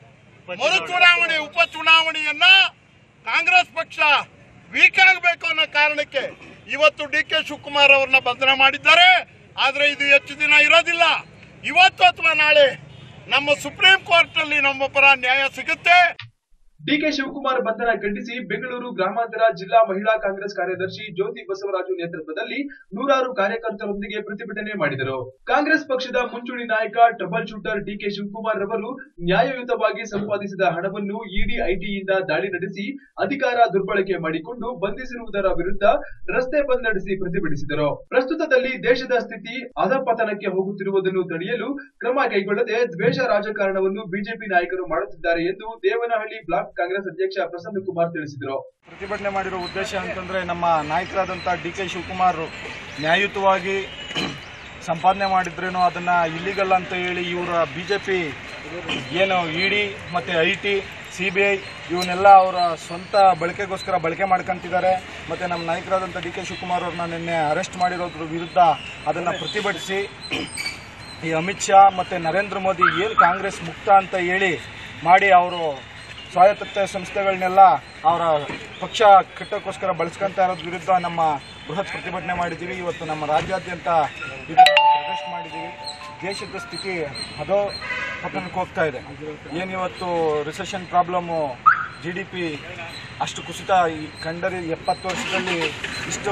ಮರುಚುನಾವಣೆ ಉಪಚುನಾವಣೆಯನ್ನ ಕಾಂಗ್ರೆಸ್ ಪಕ್ಷ ವೀಕ್ ಆಗಬೇಕು ಅನ್ನೋ ಕಾರಣಕ್ಕೆ ಇವತ್ತು ಡಿ ಕೆ ಶಿವಕುಮಾರ್ ಅವರನ್ನ ಬಂಧನ ಮಾಡಿದ್ದಾರೆ. ಆದ್ರೆ ಇದು ಹೆಚ್ಚು ದಿನ ಇರೋದಿಲ್ಲ. ಇವತ್ತು ಅಥವಾ ನಾಳೆ ನಮ್ಮ ಸುಪ್ರೀಂ ಕೋರ್ಟ್ ನಲ್ಲಿ ನಮ್ಮ ಪರ ನ್ಯಾಯ ಸಿಗುತ್ತೆ. ಡಿಕೆ ಶಿವಕುಮಾರ್ ಬಂಧನ ಖಂಡಿಸಿ ಬೆಂಗಳೂರು ಗ್ರಾಮಾಂತರ ಜಿಲ್ಲಾ ಮಹಿಳಾ ಕಾಂಗ್ರೆಸ್ ಕಾರ್ಯದರ್ಶಿ ಜ್ಯೋತಿ ಬಸವರಾಜು ನೇತೃತ್ವದಲ್ಲಿ ನೂರಾರು ಕಾರ್ಯಕರ್ತರೊಂದಿಗೆ ಪ್ರತಿಭಟನೆ ಮಾಡಿದರು. ಕಾಂಗ್ರೆಸ್ ಪಕ್ಷದ ಮುಂಚೂಣಿ ನಾಯಕ ಟ್ರಬಲ್ ಶೂಟರ್ ಡಿಕೆ ಶಿವಕುಮಾರ್ ರವರು ನ್ಯಾಯಯುತವಾಗಿ ಸಂಪಾದಿಸಿದ ಹಣವನ್ನು ಇಡಿ ಐಟಿಯಿಂದ ದಾಳಿ ನಡೆಸಿ ಅಧಿಕಾರ ದುರ್ಬಳಕೆ ಮಾಡಿಕೊಂಡು ಬಂಧಿಸಿರುವುದರ ವಿರುದ್ಧ ರಸ್ತೆ ಬಂದ್ ನಡೆಸಿ ಪ್ರತಿಭಟಿಸಿದರು. ಪ್ರಸ್ತುತದಲ್ಲಿ ದೇಶದ ಸ್ಥಿತಿ ಅಧಪತನಕ್ಕೆ ಹೋಗುತ್ತಿರುವುದನ್ನು ತಡೆಯಲು ಕ್ರಮ ಕೈಗೊಳ್ಳದೆ ದ್ವೇಷ ರಾಜಕಾರಣವನ್ನು ಬಿಜೆಪಿ ನಾಯಕರು ಮಾಡುತ್ತಿದ್ದಾರೆ ಎಂದು ದೇವನಹಳ್ಳಿ ಬ್ಲಾಕ್ ಕಾಂಗ್ರೆಸ್ ಅಧ್ಯಕ್ಷ ಪ್ರಸನ್ನ ಕುಮಾರ್ ತಿಳಿಸಿದರು. ಪ್ರತಿಭಟನೆ ಮಾಡಿರುವ ಉದ್ದೇಶ ಅಂತಂದ್ರೆ ನಮ್ಮ ನಾಯಕರಾದಂತಹ ಡಿ ಕೆ ಶಿವಕುಮಾರ್ ನ್ಯಾಯಯುತವಾಗಿ ಸಂಪಾದನೆ ಮಾಡಿದ್ರೇನೋ ಅದನ್ನ ಇಲ್ಲಿಗಲ್ ಅಂತ ಹೇಳಿ ಇವರ ಬಿಜೆಪಿ ಏನು ಇಡಿ ಮತ್ತೆ ಐಟಿ ಸಿಬಿಐ ಇವನ್ನೆಲ್ಲ ಅವರ ಸ್ವಂತ ಬಳಕೆಗೋಸ್ಕರ ಬಳಕೆ ಮಾಡ್ಕೊಂತಿದ್ದಾರೆ. ಮತ್ತೆ ನಮ್ಮ ನಾಯಕರಾದಂಥ ಡಿ ಕೆ ಶಿವಕುಮಾರ್ ಅವ್ರನ್ನ ನಿನ್ನೆ ಅರೆಸ್ಟ್ ಮಾಡಿರೋದ್ರ ವಿರುದ್ಧ ಅದನ್ನ ಪ್ರತಿಭಟಿಸಿ ಈ ಅಮಿತ್ ಶಾ ಮತ್ತೆ ನರೇಂದ್ರ ಮೋದಿ ಏನು ಕಾಂಗ್ರೆಸ್ ಮುಕ್ತ ಅಂತ ಹೇಳಿ ಮಾಡಿ ಅವರು ಸ್ವಾಯತ್ತ ಸಂಸ್ಥೆಗಳನ್ನೆಲ್ಲ ಅವರ ಪಕ್ಷ ಕಟ್ಟಕ್ಕೋಸ್ಕರ ಬಳಸ್ಕೊಂತ ಇರೋದ್ರ ವಿರುದ್ಧ ನಮ್ಮ ಬೃಹತ್ ಪ್ರತಿಭಟನೆ ಮಾಡಿದ್ದೀವಿ. ಇವತ್ತು ನಮ್ಮ ರಾಜ್ಯಾದ್ಯಂತ ಇದನ್ನು ಪ್ರೊಟೆಸ್ಟ್ ಮಾಡಿದ್ದೀವಿ. ದೇಶದ ಸ್ಥಿತಿ ಅದೋ ಪತನಕ್ಕೆ ಹೋಗ್ತಾ ಇದೆ. ಏನಿವತ್ತು ರಿಸೆಷನ್ ಪ್ರಾಬ್ಲಮ್ಮು GDP ಅಷ್ಟು ಕುಸಿತ ಈ ಕಂಡರಿ 70 ವರ್ಷದಲ್ಲಿ ಇಷ್ಟು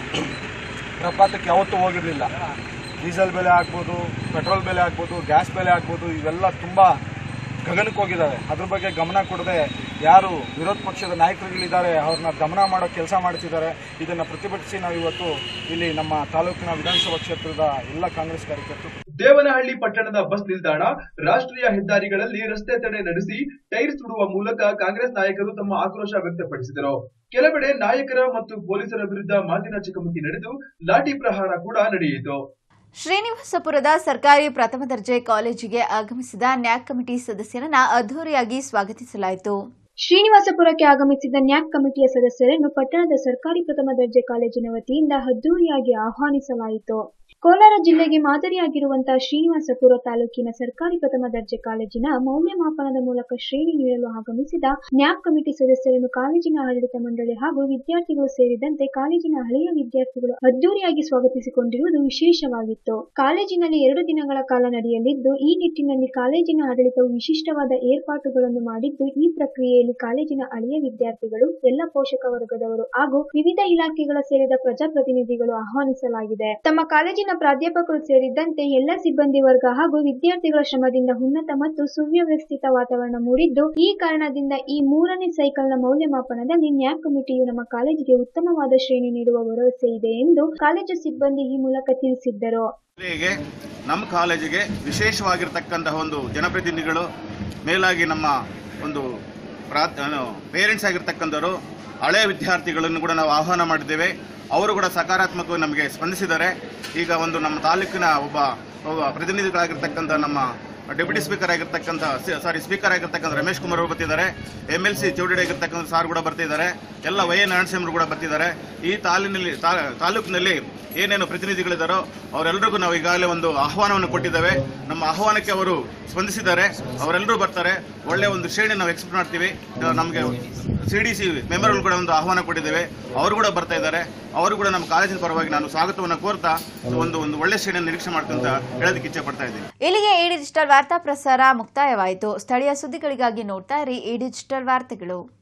ಪ್ರಪಾತಕ್ಕೆ ಯಾವತ್ತೂ ಹೋಗಿರಲಿಲ್ಲ. ಡೀಸೆಲ್ ಬೆಲೆ ಆಗ್ಬೋದು, ಪೆಟ್ರೋಲ್ ಬೆಲೆ ಆಗ್ಬೋದು, ಗ್ಯಾಸ್ ಬೆಲೆ ಆಗ್ಬೋದು, ಇವೆಲ್ಲ ತುಂಬ ಗಗನಕ್ಕೆ ಹೋಗಿದ್ದಾವೆ. ಅದ್ರ ಬಗ್ಗೆ ಗಮನ ಕೊಡದೆ ಯಾರು ವಿರೋಧ ಪಕ್ಷದ ನಾಯಕರುಗಳಿದ್ದಾರೆ ಅವ್ರನ್ನ ದಮನ ಮಾಡೋ ಕೆಲಸ ಮಾಡ್ತಿದ್ದಾರೆ. ಇದನ್ನು ಪ್ರತಿಭಟಿಸಿ ನಾವು ಇವತ್ತು ಇಲ್ಲಿ ನಮ್ಮ ತಾಲೂಕಿನ ವಿಧಾನಸಭಾ ಕ್ಷೇತ್ರದ ಎಲ್ಲ ಕಾಂಗ್ರೆಸ್ ಕಾರ್ಯಕರ್ತರು ದೇವನಹಳ್ಳಿ ಪಟ್ಟಣದ ಬಸ್ ನಿಲ್ದಾಣ, ರಾಷ್ಟ್ರೀಯ ಹೆದ್ದಾರಿಗಳಲ್ಲಿ ರಸ್ತೆ ತಡೆ ನಡೆಸಿ ಟೈರ್ ಸುಡುವ ಮೂಲಕ ಕಾಂಗ್ರೆಸ್ ನಾಯಕರು ತಮ್ಮ ಆಕ್ರೋಶ ವ್ಯಕ್ತಪಡಿಸಿದರು. ಕೆಲವೆಡೆ ನಾಯಕರ ಮತ್ತು ಪೊಲೀಸರ ವಿರುದ್ಧ ಮಾತಿನ ಚಕಮಕಿ ನಡೆದು ಲಾಠಿ ಪ್ರಹಾರ ಕೂಡ ನಡೆಯಿತು. ಶ್ರೀನಿವಾಸಪುರದ ಸರ್ಕಾರಿ ಪ್ರಥಮ ದರ್ಜೆ ಕಾಲೇಜಿಗೆ ಆಗಮಿಸಿದ ನ್ಯಾಕ್ ಕಮಿಟಿ ಸದಸ್ಯರನ್ನ ಅದ್ದೂರಿಯಾಗಿ ಸ್ವಾಗತಿಸಲಾಯಿತು. ಶ್ರೀನಿವಾಸಪುರಕ್ಕೆ ಆಗಮಿಸಿದ ನ್ಯಾಕ್ ಕಮಿಟಿಯ ಸದಸ್ಯರನ್ನು ಪಟ್ಟಣದ ಸರ್ಕಾರಿ ಪ್ರಥಮ ದರ್ಜೆ ಕಾಲೇಜಿನ ವತಿಯಿಂದ ಅದ್ದೂರಿಯಾಗಿ ಆಹ್ವಾನಿಸಲಾಯಿತು. ಕೋಲಾರ ಜಿಲ್ಲೆಗೆ ಮಾದರಿಯಾಗಿರುವಂತಹ ಶ್ರೀನಿವಾಸಪುರ ತಾಲೂಕಿನ ಸರ್ಕಾರಿ ಪ್ರಥಮ ದರ್ಜೆ ಕಾಲೇಜಿನ ಮೌಲ್ಯಮಾಪನದ ಮೂಲಕ ಶ್ರೇಣಿ ನೀಡಲು ಆಗಮಿಸಿದ ನ್ಯಾಕ್ ಕಮಿಟಿ ಸದಸ್ಯರನ್ನು ಕಾಲೇಜಿನ ಆಡಳಿತ ಮಂಡಳಿ ಹಾಗೂ ವಿದ್ಯಾರ್ಥಿಗಳು ಸೇರಿದಂತೆ ಕಾಲೇಜಿನ ಹಳೆಯ ವಿದ್ಯಾರ್ಥಿಗಳು ಅದ್ದೂರಿಯಾಗಿ ಸ್ವಾಗತಿಸಿಕೊಂಡಿರುವುದು ವಿಶೇಷವಾಗಿತ್ತು. ಕಾಲೇಜಿನಲ್ಲಿ 2 ದಿನಗಳ ಕಾಲ ನಡೆಯಲಿದ್ದು, ಈ ನಿಟ್ಟಿನಲ್ಲಿ ಕಾಲೇಜಿನ ಆಡಳಿತವು ವಿಶಿಷ್ಟವಾದ ಏರ್ಪಾಟುಗಳನ್ನು ಮಾಡಿದ್ದು, ಈ ಪ್ರಕ್ರಿಯೆಯಲ್ಲಿ ಕಾಲೇಜಿನ ಹಳೆಯ ವಿದ್ಯಾರ್ಥಿಗಳು, ಎಲ್ಲ ಪೋಷಕ ವರ್ಗದವರು ಹಾಗೂ ವಿವಿಧ ಇಲಾಖೆಗಳ ಸೇರಿದ ಪ್ರಜಾಪ್ರತಿನಿಧಿಗಳು ಆಹ್ವಾನಿಸಲಾಗಿದೆ. ತಮ್ಮ ಕಾಲೇಜಿನ ಪ್ರಾಧ್ಯಾಪಕರು ಸೇರಿದಂತೆ ಎಲ್ಲ ಸಿಬ್ಬಂದಿ ವರ್ಗ ಹಾಗೂ ವಿದ್ಯಾರ್ಥಿಗಳ ಶ್ರಮದಿಂದ ಉನ್ನತ ಮತ್ತು ಸುವ್ಯವಸ್ಥಿತ ವಾತಾವರಣ ಮೂಡಿದ್ದು, ಈ ಕಾರಣದಿಂದ ಈ 3ನೇ ಸೈಕಲ್ನ ಮೌಲ್ಯಮಾಪನದಲ್ಲಿ ನ್ಯಾಕ್ ಕಮಿಟಿಯು ನಮ್ಮ ಕಾಲೇಜಿಗೆ ಉತ್ತಮವಾದ ಶ್ರೇಣಿ ನೀಡುವ ಭರವಸೆ ಇದೆ ಎಂದು ಕಾಲೇಜು ಸಿಬ್ಬಂದಿ ಈ ಮೂಲಕ ತಿಳಿಸಿದ್ದರು. ನಮ್ಮ ಕಾಲೇಜಿಗೆ ವಿಶೇಷವಾಗಿರತಕ್ಕಂತಹ ಒಂದು ಜನಪ್ರತಿನಿಧಿಗಳು, ಮೇಲಾಗಿ ನಮ್ಮ ಒಂದು ಪೇರೆಂಟ್ಸ್ ಆಗಿರ್ತಕ್ಕಂಥವರು, ಹಳೆಯ ವಿದ್ಯಾರ್ಥಿಗಳನ್ನು ಕೂಡ ನಾವು ಆಹ್ವಾನ ಮಾಡಿದ್ದೇವೆ. ಅವರು ಕೂಡ ಸಕಾರಾತ್ಮಕವಾಗಿ ನಮಗೆ ಸ್ಪಂದಿಸಿದ್ದಾರೆ. ಈಗ ಒಂದು ನಮ್ಮ ತಾಲೂಕಿನ ಒಬ್ಬ ಪ್ರತಿನಿಧಿಗಳಾಗಿರ್ತಕ್ಕಂಥ ನಮ್ಮ ಡೆಪ್ಯೂಟಿ ಸ್ಪೀಕರ್ ಆಗಿರ್ತಕ್ಕಂಥ ರಮೇಶ್ ಕುಮಾರ್ ಅವರು ಬರ್ತಿದ್ದಾರೆ. MLC ಚೌಡಡಿ ಆಗಿರ್ತಕ್ಕಂಥ ಸಾರ್ ಕೂಡ ಬರ್ತಿದ್ದಾರೆ. ಎಲ್ಲ ನಾರಾಯಣಸ್ವಾಮಿ ಕೂಡ ಬರ್ತಿದ್ದಾರೆ. ಈ ತಾಲೂಕಿನಲ್ಲಿ ಏನೇನು ಪ್ರತಿನಿಧಿಗಳಿದ್ದಾರೋ ಅವರೆಲ್ಲರಿಗೂ ನಾವು ಈಗಾಗಲೇ ಒಂದು ಆಹ್ವಾನವನ್ನು ಕೊಟ್ಟಿದ್ದೇವೆ. ನಮ್ಮ ಆಹ್ವಾನಕ್ಕೆ ಅವರು ಸ್ಪಂದಿಸಿದ್ದಾರೆ. ಅವರೆಲ್ಲರೂ ಬರ್ತಾರೆ. ಒಳ್ಳೆ ಒಂದು ಶ್ರೇಣಿ ನಾವು ಎಕ್ಸ್ಪೆಕ್ಟ್ ಮಾಡ್ತೀವಿ. ನಮಗೆ CDC ಮೆಂಬರ್ಗಳು ಕೂಡ ಒಂದು ಆಹ್ವಾನ ಕೊಟ್ಟಿದ್ದೇವೆ. ಅವರು ಕೂಡ ಬರ್ತಾ ಇದ್ದಾರೆ. ಅವರು ಕೂಡ ನಮ್ಮ ಕಾಲೇಜಿನ ಪರವಾಗಿ ನಾನು ಸ್ವಾಗತವನ್ನು ಕೋರ್ತಾ ಒಂದು ಒಳ್ಳೆ ಶ್ರೇಣಿಯನ್ನು ನಿರೀಕ್ಷೆ ಮಾಡ್ತಂತ ಹೇಳೋದಕ್ಕೆ ಇಚ್ಛೆ ಪಡ್ತಾ ಇದ್ದೀನಿ. ಇಲ್ಲಿಗೆ ಈ ಡಿಜಿಟಲ್ ವಾರ್ತಾ ಪ್ರಸಾರ ಮುಕ್ತಾಯವಾಯಿತು. ಸ್ಥಳೀಯ ಸುದ್ದಿಗಳಿಗಾಗಿ ನೋಡ್ತಾ ಇರಿ ಈ ಡಿಜಿಟಲ್ ವಾರ್ತೆಗಳು.